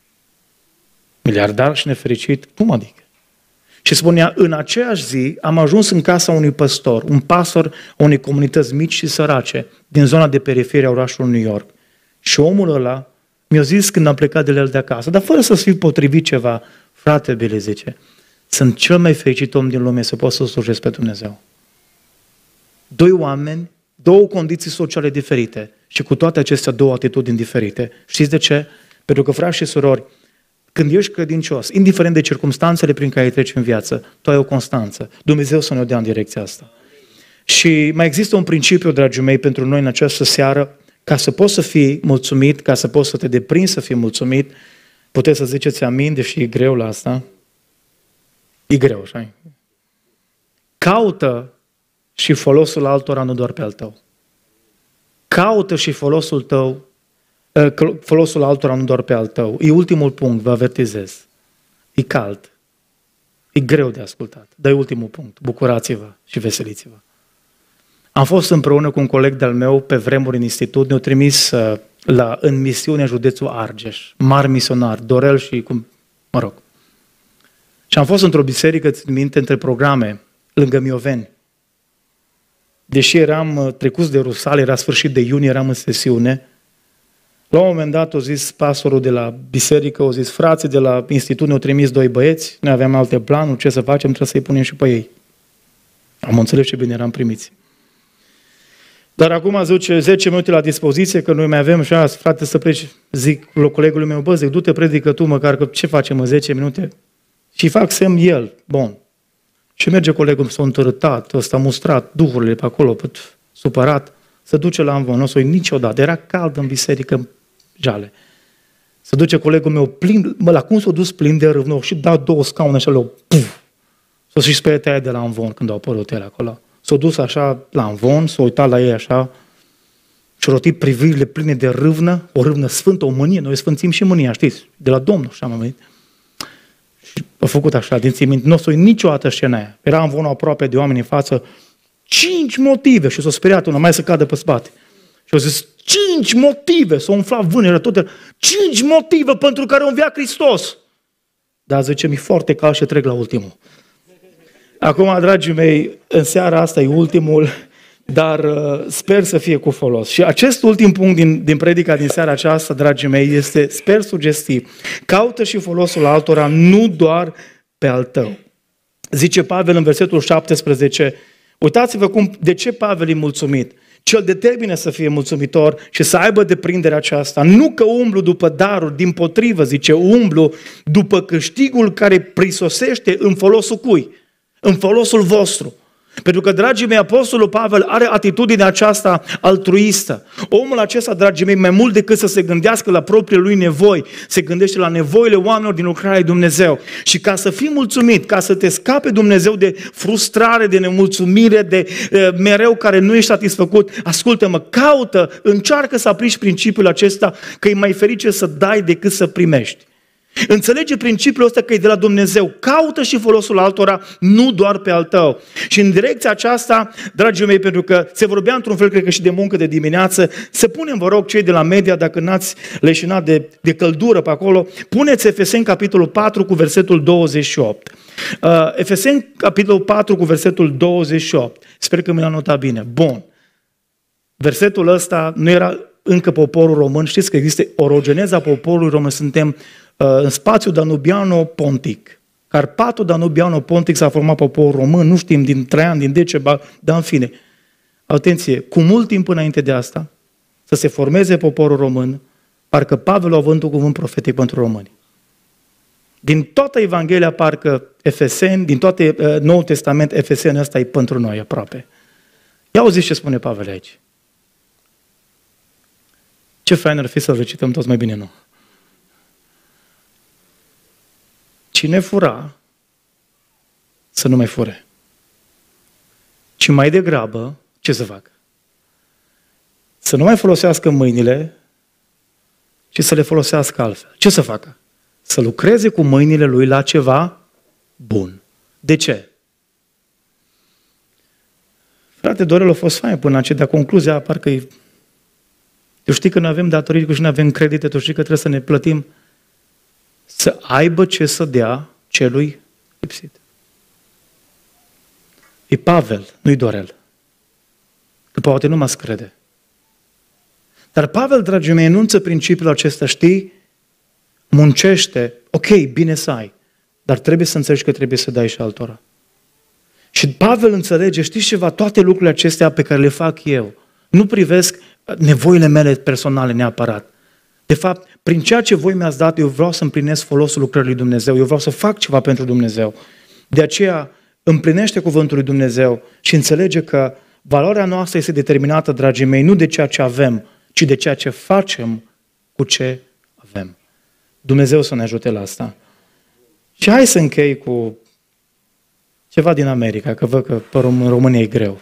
Miliardar și nefericit? Cum adică? Și spunea, în aceeași zi am ajuns în casa unui păstor, un pastor unei comunități mici și sărace, din zona de periferie a orașului New York. Și omul ăla mi-a zis când am plecat de la el de acasă, dar fără să fi potrivit ceva, frate Billy, zice, sunt cel mai fericit om din lume să pot să slujesc pe Dumnezeu. Doi oameni, două condiții sociale diferite și cu toate acestea două atitudini diferite. Știți de ce? Pentru că, frați și surori, când ești credincios, indiferent de circumstanțele prin care treci în viață, tu ai o constanță. Dumnezeu să ne dea în direcția asta. Și mai există un principiu, dragii mei, pentru noi în această seară, ca să poți să fii mulțumit, ca să poți să te deprinzi să fii mulțumit, puteți să ziceți amin, deși e greu la asta. E greu, așa? Caută și folosul altora, nu doar pe al tău. Caută și folosul tău, folosul altora, nu doar pe al tău. E ultimul punct, vă avertizez. E cald. E greu de ascultat. Dar e ultimul punct. Bucurați-vă și veseliți-vă. Am fost împreună cu un coleg de-al meu pe vremuri în institut, ne-au trimis la, în misiune județul Argeș, mari misionari, Dorel și, cum, mă rog. Și am fost într-o biserică, țin minte, între programe, lângă Mioveni. Deși eram trecuți de Rusale, era sfârșit de iunie, eram în sesiune, la un moment dat a zis pastorul de la biserică, a zis, frații de la institut ne-au trimis doi băieți, noi aveam alte planuri, ce să facem, trebuie să-i punem și pe ei. Am înțeles ce bine eram primiți. Dar acum zice zece minute la dispoziție, că noi mai avem și azi, frate, să pleci, zic colegului meu, bă, zic, du-te, predică tu măcar, că ce facem în zece minute? Și fac semn el, bun. Și merge colegul, s-a întărâtat, ăsta mustrat, duhurile pe acolo, păt, supărat, se duce la amvon, nu o să niciodată, era cald în biserică, jale. Se duce colegul meu plin, mă, la cum s-a dus plin de râv, și da două scaune așa, le-au, puf, s-a și speriat aia de la amvon când au apărut ele acolo. S-a dus așa la amvon, s-a uitat la ei așa, și-a rotit privirile pline de râvnă, o râvnă sfântă, o mânie, noi sfânțim și mânia, știți, de la Domnul, așa am venit. Și a făcut așa, din ții minte, nu o să niciodată scena aia. Era amvonul aproape de oameni în față, cinci motive, și s-a speriat una, mai să cadă pe spate. Și a zis, cinci motive, s-a umflat vânele, toate, cinci motive pentru care a înviat Hristos. Dar zice, mi-e foarte cald și trec la ultimul. Acum, dragii mei, în seara asta e ultimul, dar uh, sper să fie cu folos. Și acest ultim punct din, din predica din seara aceasta, dragii mei, este, sper, sugestiv. Caută și folosul altora, nu doar pe al tău. Zice Pavel în versetul șaptesprezece, uitați-vă cum, de ce Pavel e mulțumit. Ce-l determină să fie mulțumitor și să aibă deprinderea aceasta. Nu că umblu după daruri, dimpotrivă, zice, umblu după câștigul care prisosește în folosul cui? În folosul vostru. Pentru că, dragii mei, apostolul Pavel are atitudinea aceasta altruistă. Omul acesta, dragii mei, mai mult decât să se gândească la propriile lui nevoi, se gândește la nevoile oamenilor din lucrarea lui Dumnezeu. Și ca să fii mulțumit, ca să te scape Dumnezeu de frustrare, de nemulțumire, de uh, mereu care nu ești satisfăcut, ascultă-mă, caută, încearcă să aplici principiul acesta că e mai ferice să dai decât să primești. Înțelege principiul ăsta că e de la Dumnezeu. Caută și folosul altora, nu doar pe al tău. Și în direcția aceasta, dragii mei, pentru că se vorbea într-un fel, cred că și de muncă de dimineață, să punem, vă rog, cei de la media, dacă n-ați leșinat de, de căldură pe acolo, puneți Efeseni, capitolul patru, cu versetul douăzeci și opt. Uh, Efeseni, capitolul patru, cu versetul douăzeci și opt. Sper că mi l-am notat bine. Bun. Versetul ăsta nu era încă poporul român. Știți că există orogeneza poporului român. Suntem în spațiul danubiano-pontic. Carpatul danubiano-pontic s-a format poporul român, nu știm din Traian, din Decebal, dar în fine. Atenție, cu mult timp înainte de asta, să se formeze poporul român, parcă Pavel a avut un cuvânt profetic pentru români. Din toată Evanghelia, parcă Efeseni, din toate uh, Noul Testament, Efeseni ăsta e pentru noi aproape. Ia auziți ce spune Pavel aici. Ce fain ar fi să-l recităm toți mai bine, nu? Cine fura, să nu mai fure. Ci mai degrabă, ce să facă? Să nu mai folosească mâinile, ci să le folosească altfel. Ce să facă? Să lucreze cu mâinile lui la ceva bun. De ce? Frate, Dorel a fost fain până aceea, dar concluzia parcă e... Tu știi că noi avem datorii, că și noi avem credite, tu știi că trebuie să ne plătim, să aibă ce să dea celui lipsit. E Pavel, nu-i Dorel. Că poate nu mă crede. Dar Pavel, dragii mei, enunță principiul acesta, știi? Muncește, ok, bine să ai, dar trebuie să înțelegi că trebuie să dai și altora. Și Pavel înțelege, știți ceva, toate lucrurile acestea pe care le fac eu, nu privesc nevoile mele personale neapărat. De fapt, prin ceea ce voi mi-ați dat, eu vreau să împlinesc folosul lucrării lui Dumnezeu, eu vreau să fac ceva pentru Dumnezeu. De aceea, împlinește cuvântul lui Dumnezeu și înțelege că valoarea noastră este determinată, dragii mei, nu de ceea ce avem, ci de ceea ce facem cu ce avem. Dumnezeu să ne ajute la asta. Și hai să închei cu ceva din America, că văd că pe în România e greu.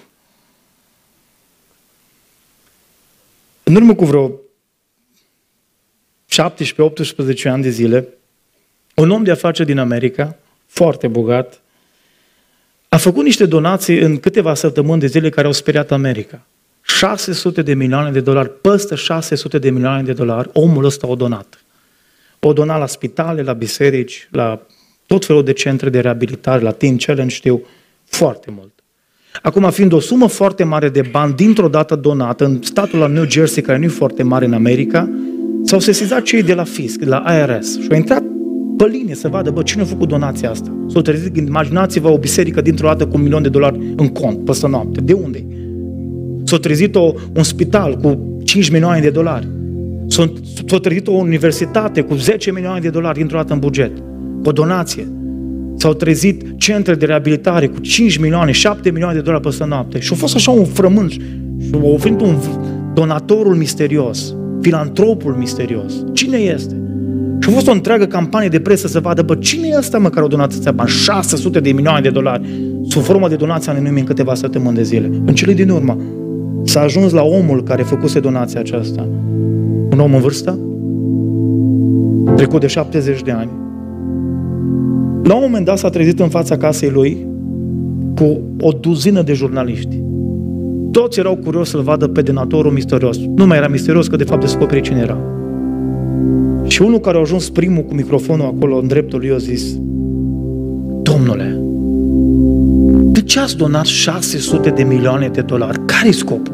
În urmă cu vreo șaptesprezece optsprezece ani de zile, un om de afaceri din America, foarte bogat, a făcut niște donații în câteva săptămâni de zile care au speriat America. șase sute de milioane de dolari, peste șase sute de milioane de dolari, omul ăsta o donat. O donat la spitale, la biserici, la tot felul de centre de reabilitare, la Teen Challenge, știu, foarte mult. Acum, fiind o sumă foarte mare de bani, dintr-o dată donată, în statul la New Jersey, care nu e foarte mare în America, s-au sesizat cei de la fisc, de la I R S, și au intrat pe linie să vadă, bă, cine a făcut donația asta? S-au trezit, imaginați-vă o biserică dintr-o dată cu un milion de dolari în cont, peste noapte. De unde? S-a trezit o, un spital cu cinci milioane de dolari. S-a trezit o universitate cu zece milioane de dolari dintr-o dată în buget. O donație. S-au trezit centre de reabilitare cu cinci milioane, șapte milioane de dolari peste noapte. Și a fost așa un frământ. Și a oferit un donatorul misterios, filantropul misterios. Cine este? Și a fost o întreagă campanie de presă să vadă, bă, cine e ăsta, mă, care a donat atâția bani? șase sute de milioane de dolari. Sub formă de donație anonimă în câteva săptămâni de zile. În cele din urmă s-a ajuns la omul care făcuse donația aceasta. Un om în vârstă, trecut de șaptezeci de ani. La un moment dat s-a trezit în fața casei lui cu o duzină de jurnaliști. Toți erau curioși să-l vadă pe donatorul misterios. Nu mai era misterios, că de fapt descoperi cine era. Și unul care a ajuns primul cu microfonul acolo în dreptul lui a zis: Domnule, de ce ați donat șase sute de milioane de dolari? Care-i scopul?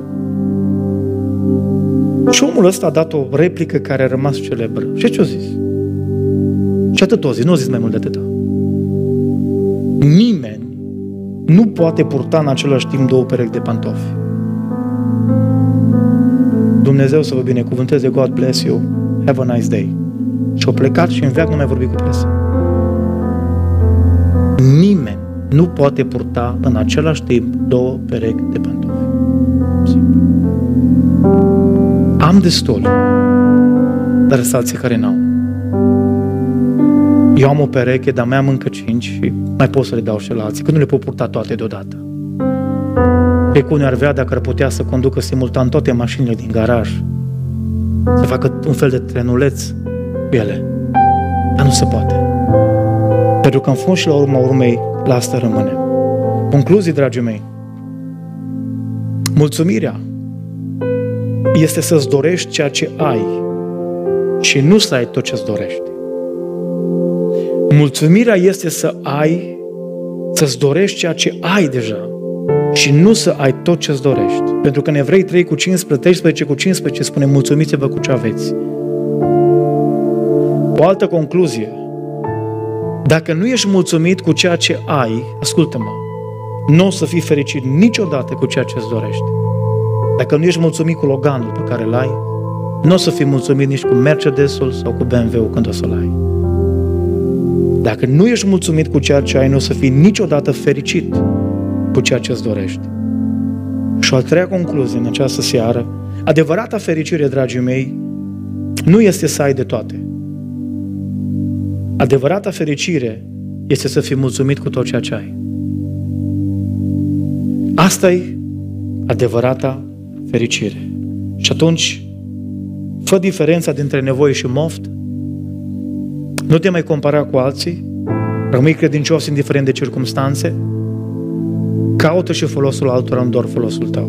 Și omul ăsta a dat o replică care a rămas celebră. Și ce a zis? Și atât o zis, nu a zis mai mult de atâta. Nimeni nu poate purta în același timp două perechi de pantofi. Dumnezeu să vă binecuvânteze, God bless you, have a nice day. Și-a plecat și în veac nu mai vorbi cu presă. Nimeni nu poate purta în același timp două perechi de pantofi. Simplu. Am destul, dar sunt alții care n-au. Eu am o pereche, dar mai am încă cinci și mai pot să le dau și la alții, că nu le pot purta toate deodată. Pe cum ar vrea dacă ar putea să conducă simultan toate mașinile din garaj, să facă un fel de trenuleț cu ele. Dar nu se poate. Pentru că în fond și la urma urmei, la asta rămâne. Concluzii, dragii mei. Mulțumirea este să-ți dorești ceea ce ai și nu să ai tot ce-ți dorești. Mulțumirea este să ai, să-ți dorești ceea ce ai deja și nu să ai tot ce-ți dorești. Pentru că în Evrei trei cu cincisprezece, treisprezece cu cincisprezece spune mulțumiți-vă cu ce aveți. O altă concluzie. Dacă nu ești mulțumit cu ceea ce ai, ascultă-mă, nu o să fii fericit niciodată cu ceea ce îți dorești. Dacă nu ești mulțumit cu Loganul pe care îl ai, nu o să fii mulțumit nici cu Mercedesul sau cu B M W-ul când o să-l ai. Dacă nu ești mulțumit cu ceea ce ai, nu o să fii niciodată fericit cu ceea ce îți dorești. Și o a treia concluzie în această seară, adevărata fericire, dragii mei, nu este să ai de toate. Adevărata fericire este să fii mulțumit cu tot ceea ce ai. Asta e adevărata fericire. Și atunci, fă diferența dintre nevoie și moft, nu te mai compara cu alții, rămâi credincios indiferent de circumstanțe, caută și folosul altora, nu doar folosul tău.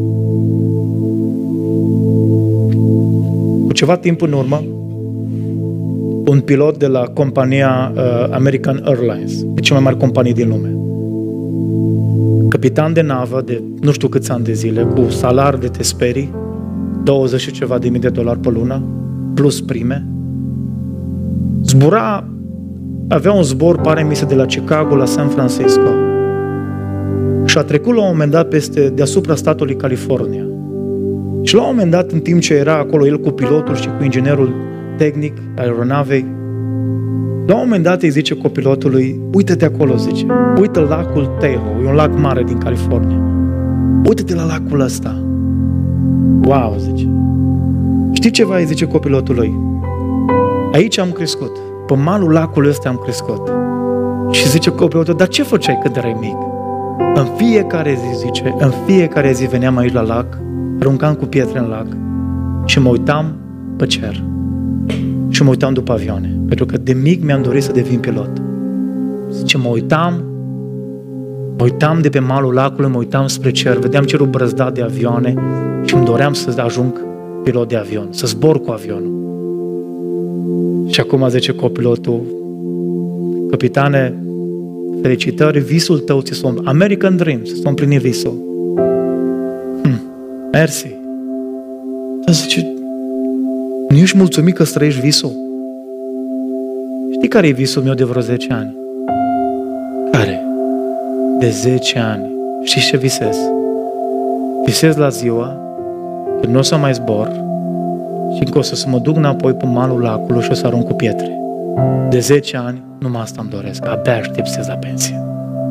Cu ceva timp în urmă, un pilot de la compania uh, American Airlines, de cea mai mare companie din lume, capitan de navă de nu știu câți ani de zile, cu salar de te sperii, douăzeci și ceva de mii de dolari pe lună, plus prime, zbura, avea un zbor, pare mi se, de la Chicago la San Francisco și a trecut la un moment dat peste deasupra statului California. Și la un moment dat, în timp ce era acolo el cu pilotul și cu inginerul tehnic aeronavei, la un moment dat îi zice copilotului, uite-te acolo, zice, uite lacul Tahoe, e un lac mare din California. Uite-te la lacul ăsta. Wow, zice. Știi ceva, îi zice copilotului? Aici am crescut, pe malul lacului ăsta am crescut. Și zice copilotul, dar ce făceai când erai mic? În fiecare zi, zice, în fiecare zi veneam aici la lac, aruncam cu pietre în lac și mă uitam pe cer. Și mă uitam după avioane, pentru că de mic mi-am dorit să devin pilot. Zice, mă uitam, mă uitam de pe malul lacului, mă uitam spre cer, vedeam cerul brăzdat de avioane și îmi doream să ajung pilot de avion, să zbor cu avionul. Și acum zice copilotul, capitane, felicitări, visul tău ți s-a împlinit, American Dream, ți s-a împlinit visul. Hm, mersi. Dar zice, nu ești mulțumit că trăiești visul? Știi care e visul meu de vreo zece ani? Care? De zece ani. Știi ce visez? Visez la ziua când nu o să mai zbor și că o să mă duc înapoi pe malul lacului și o să arunc cu pietre. De zece ani, numai asta îmi doresc. Abia aștept să ies la pensie.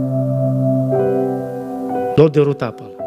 L-o deruta pe ăla.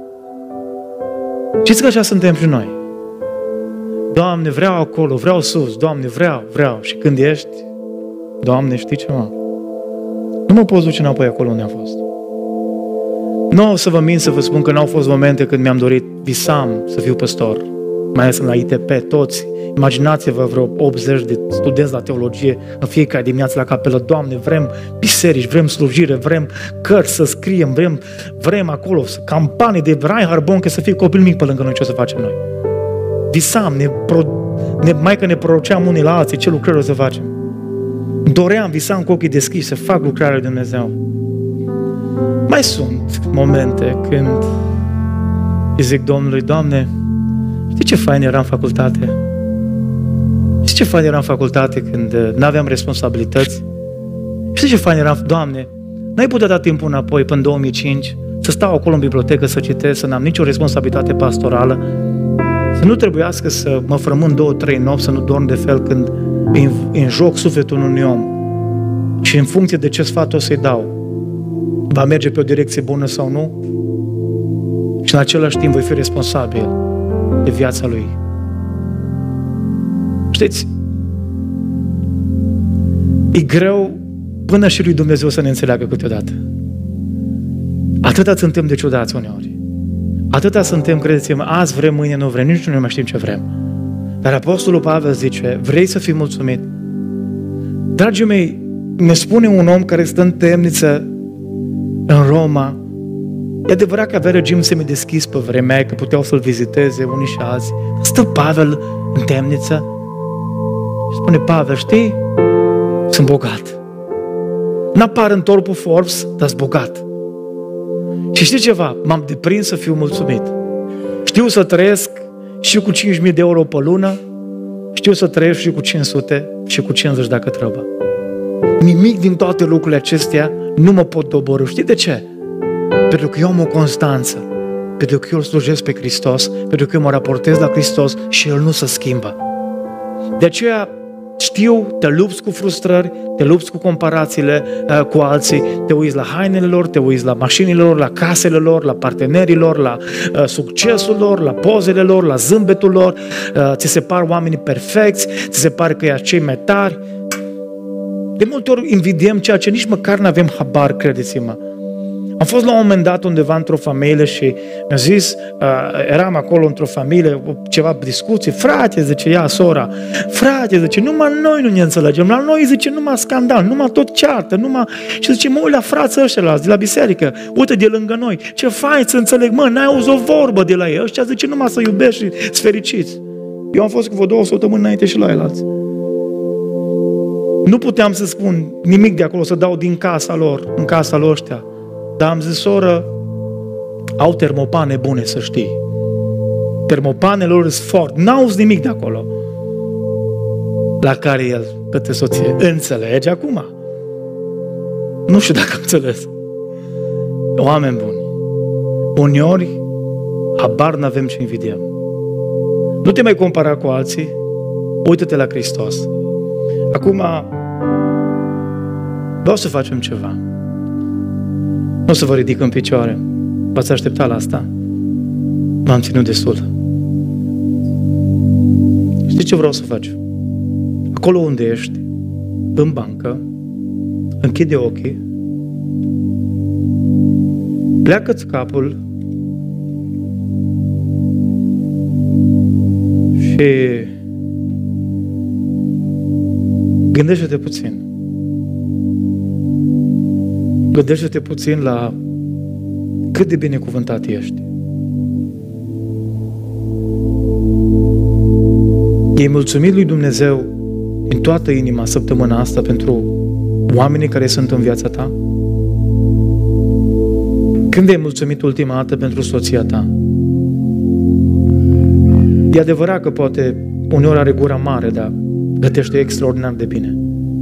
Știți că așa suntem și noi. Doamne, vreau acolo, vreau sus, Doamne, vreau, vreau. Și când ești, Doamne, știi ceva? Nu mă poți duce înapoi acolo unde am fost. Nu o să vă mint să vă spun că n-au fost momente când mi-am dorit, visam să fiu păstor, mai ales la I T P, toți. Imaginați-vă vreo optzeci de studenți la teologie în fiecare dimineață la capelă. Doamne, vrem biserici, vrem slujire, vrem cărți să scriem, vrem, vrem acolo campanii de Reinhard Bonke să fie copil mic pe lângă noi, ce o să facem noi. Visam, ne, pro, ne, mai că ne proroceam unii la alții ce lucrări o să facem. Doream, visam cu ochii deschiși să fac lucrarea lui Dumnezeu. Mai sunt momente când îi zic Domnului, Doamne, știi ce fain era în facultate? Știi ce fain era în facultate când n-aveam responsabilități? Știi ce fain era, Doamne, n-ai putea da timpul înapoi până în două mii cinci, să stau acolo în bibliotecă, să citesc, să n-am nicio responsabilitate pastorală, să nu trebuiască să mă frământ două, trei nopți, să nu dorm de fel când e în joc sufletul unui om. Și în funcție de ce sfat o să-i dau, va merge pe o direcție bună sau nu? Și în același timp voi fi responsabil de viața lui. Știți? E greu până și lui Dumnezeu să ne înțeleagă câteodată. Atâta suntem de ciudați uneori. Atâta suntem, credeți-mă, azi vrem, mâine nu vrem, nici nu mai știm ce vrem. Dar Apostolul Pavel zice, vrei să fii mulțumit? Dragii mei, ne spune un om care stă în temniță în Roma. E adevărat că avea regim semideschis pe vremea aia, că puteau să-l viziteze unii și alții. Stă Pavel în temniță și spune, Pavel, știi, sunt bogat. N-apar în torpul Forbes, dar sunt bogat. Și știi ceva? M-am deprins să fiu mulțumit. Știu să trăiesc și cu cinci mii de euro pe lună, știu să trăiesc și cu cinci sute și cu cincizeci dacă trebuie. Nimic din toate lucrurile acestea nu mă pot doborî. Știi de ce? Pentru că eu am o constanță, pentru că eu îl slujesc pe Hristos, pentru că eu mă raportez la Hristos și El nu se schimbă. De aceea știu, te lupți cu frustrări, te lupți cu comparațiile uh, cu alții, te uiți la hainele lor, te uiți la mașinile lor, la casele lor, la partenerii lor, la uh, succesul lor, la pozele lor, la zâmbetul lor, uh, ți se par oamenii perfecți, ți se pare că e cei mai tari. De multe ori invidiem ceea ce nici măcar nu avem habar, credeți-mă. Am fost la un moment dat undeva într-o familie și mi-a zis, uh, eram acolo într-o familie, ceva discuții, frate, zice, ia, sora, frate, zice, numai noi nu ne înțelegem, la noi, zice, numai scandal, numai tot ceartă, numai... Și zice, mă uit la frații ăștia de la biserică, uite de lângă noi, ce fain să înțeleg, mă, n-ai auzit o vorbă de la ei, ăștia zice, numai să iubești și să fericiți. Eu am fost cu vreo două săptămâni înainte și la el alții. Nu puteam să spun nimic de acolo, să dau din casa lor, în casa lor ăștia. Dar am zis, soră, au termopane bune, să știi. Termopanele lor sunt foarte, n-auzi nimic de acolo. La care el, către soție, înțelege acum? Nu știu dacă înțeles. Oameni buni, uneori, habar n-avem ce invidiem. Nu te mai compara cu alții, uită-te la Hristos. Acum, vreau să facem ceva. Nu o să vă ridic în picioare. V-ați așteptat la asta? M-am ținut destul. Știi ce vreau să faci? Acolo unde ești, în bancă, închide ochii, pleacă-ți capul și gândește-te puțin. Gândește-te puțin la cât de binecuvântat ești. E mulțumit lui Dumnezeu din toată inima săptămâna asta pentru oamenii care sunt în viața ta? Când ai mulțumit ultima dată pentru soția ta? E adevărat că poate uneori are gura mare, dar gătește extraordinar de bine.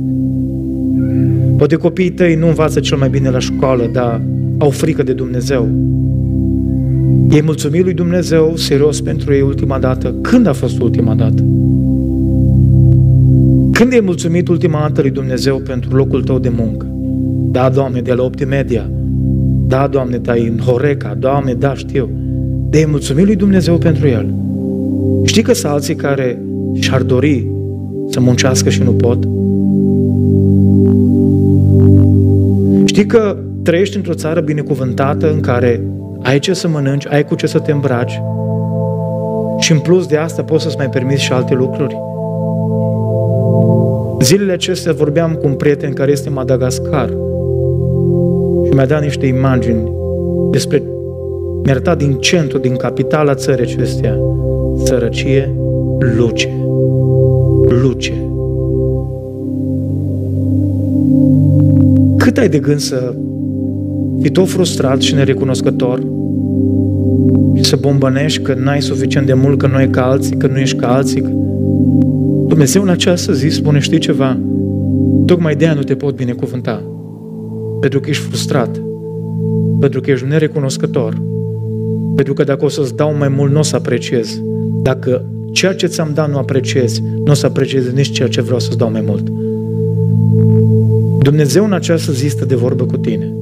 Poate copiii tăi nu învață cel mai bine la școală, dar au frică de Dumnezeu. Ei mulțumit lui Dumnezeu serios pentru ei ultima dată. Când a fost ultima dată? Când ai mulțumit ultima dată lui Dumnezeu pentru locul tău de muncă? Da, Doamne, de la Optimedia. Da, Doamne, tai în Horeca. Doamne, da, știu. De ai mulțumit lui Dumnezeu pentru el. Știi că sunt alții care și-ar dori să muncească și nu pot? Știi că trăiești într-o țară binecuvântată în care ai ce să mănânci, ai cu ce să te îmbraci și în plus de asta poți să-ți mai permiți și alte lucruri? Zilele acestea vorbeam cu un prieten care este în Madagascar și mi-a dat niște imagini despre, mi-a arătat din centru, din capitala țării acestea, sărăcie, luce, luce. Cât ai de gând să fii tot frustrat și nerecunoscător și să bombănești că n-ai suficient de mult, că nu e ca alții, că nu ești ca alții? Dumnezeu în această zi spune, știi ceva? Tocmai de aia nu te pot binecuvânta. Pentru că ești frustrat. Pentru că ești nerecunoscător. Pentru că dacă o să-ți dau mai mult, nu o să apreciezi. Dacă ceea ce ți-am dat nu apreciezi, nu o să apreciezi nici ceea ce vreau să-ți dau mai mult. Dumnezeu în această zi stă de vorbă cu tine.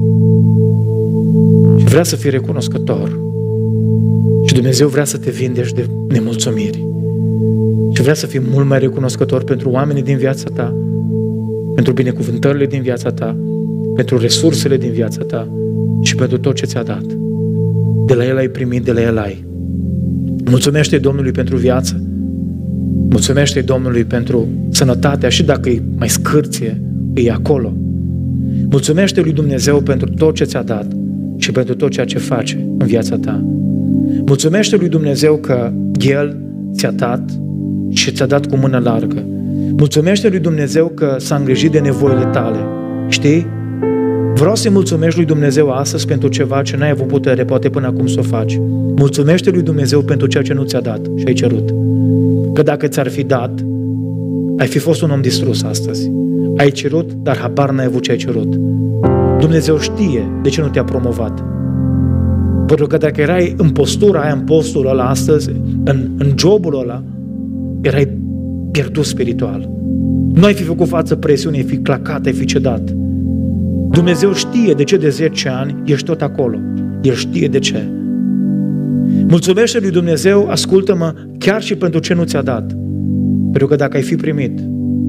Și vrea să fii recunoscător. Și Dumnezeu vrea să te vindești de nemulțumiri. Și vrea să fii mult mai recunoscător pentru oamenii din viața ta, pentru binecuvântările din viața ta, pentru resursele din viața ta și pentru tot ce ți-a dat. De la El ai primit, de la El ai. Mulțumește Domnului pentru viață. Mulțumește Domnului pentru sănătatea și dacă e mai scârție, e acolo. Mulțumește lui Dumnezeu pentru tot ce ți-a dat și pentru tot ceea ce face în viața ta. Mulțumește lui Dumnezeu că El ți-a dat și ți-a dat cu mână largă. Mulțumește lui Dumnezeu că s-a îngrijit de nevoile tale. Știi? Vreau să-i mulțumești lui Dumnezeu astăzi pentru ceva ce n-ai avut putere, poate până acum să o faci. Mulțumește lui Dumnezeu pentru ceea ce nu ți-a dat și ai cerut. Că dacă ți-ar fi dat, ai fi fost un om distrus astăzi. Ai cerut, dar habar n-ai avut ce ai cerut. Dumnezeu știe de ce nu te-a promovat. Pentru că dacă erai în postura aia, în postul ăla astăzi, în, în jobul ăla, erai pierdut spiritual. Nu ai fi făcut față presiunii, ai fi clacat, ai fi cedat. Dumnezeu știe de ce de zece ani ești tot acolo. El știe de ce. Mulțumește lui Dumnezeu, ascultă-mă, chiar și pentru ce nu ți-a dat. Pentru că dacă ai fi primit,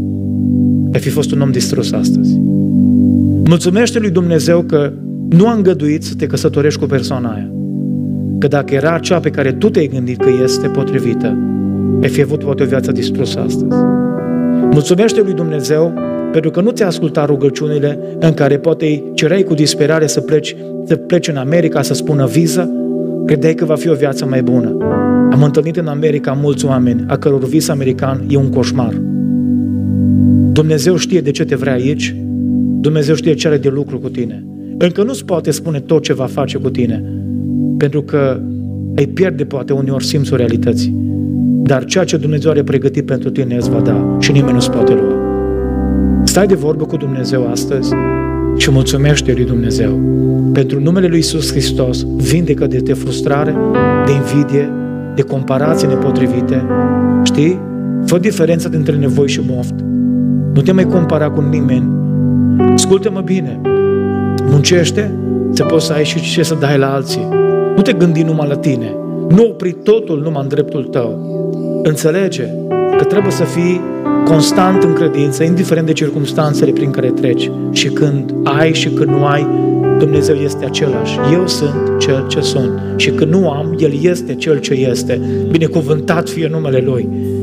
ai fi fost un om distrus astăzi. Mulțumește lui Dumnezeu că nu a îngăduit să te căsătorești cu persoana aia. Că dacă era cea pe care tu te-ai gândit că este potrivită, ai fi avut poate o viață distrusă astăzi. Mulțumește lui Dumnezeu pentru că nu ți-a ascultat rugăciunile în care poate îi cereai cu disperare să pleci, să pleci în America să spună viză, credeai că va fi o viață mai bună. Am întâlnit în America mulți oameni a căror vis american e un coșmar. Dumnezeu știe de ce te vrea aici, Dumnezeu știe ce are de lucru cu tine. Încă nu-ți poate spune tot ce va face cu tine, pentru că ai pierde poate uneori simțul realității. Dar ceea ce Dumnezeu are pregătit pentru tine îți va da și nimeni nu-ți poate lua. Stai de vorbă cu Dumnezeu astăzi și mulțumește lui Dumnezeu. Pentru numele lui Iisus Hristos, vindecă de te frustrare, de invidie, de comparații nepotrivite. Știi? Fă diferența dintre nevoi și moft. Nu te mai compara cu nimeni. Ascultă-mă bine. Muncește să poți să ai și ce să dai la alții. Nu te gândi numai la tine. Nu opri totul numai în dreptul tău. Înțelege că trebuie să fii constant în credință, indiferent de circumstanțele prin care treci. Și când ai și când nu ai, Dumnezeu este același. Eu sunt cel ce sunt. Și când nu am, El este cel ce este. Binecuvântat fie numele Lui.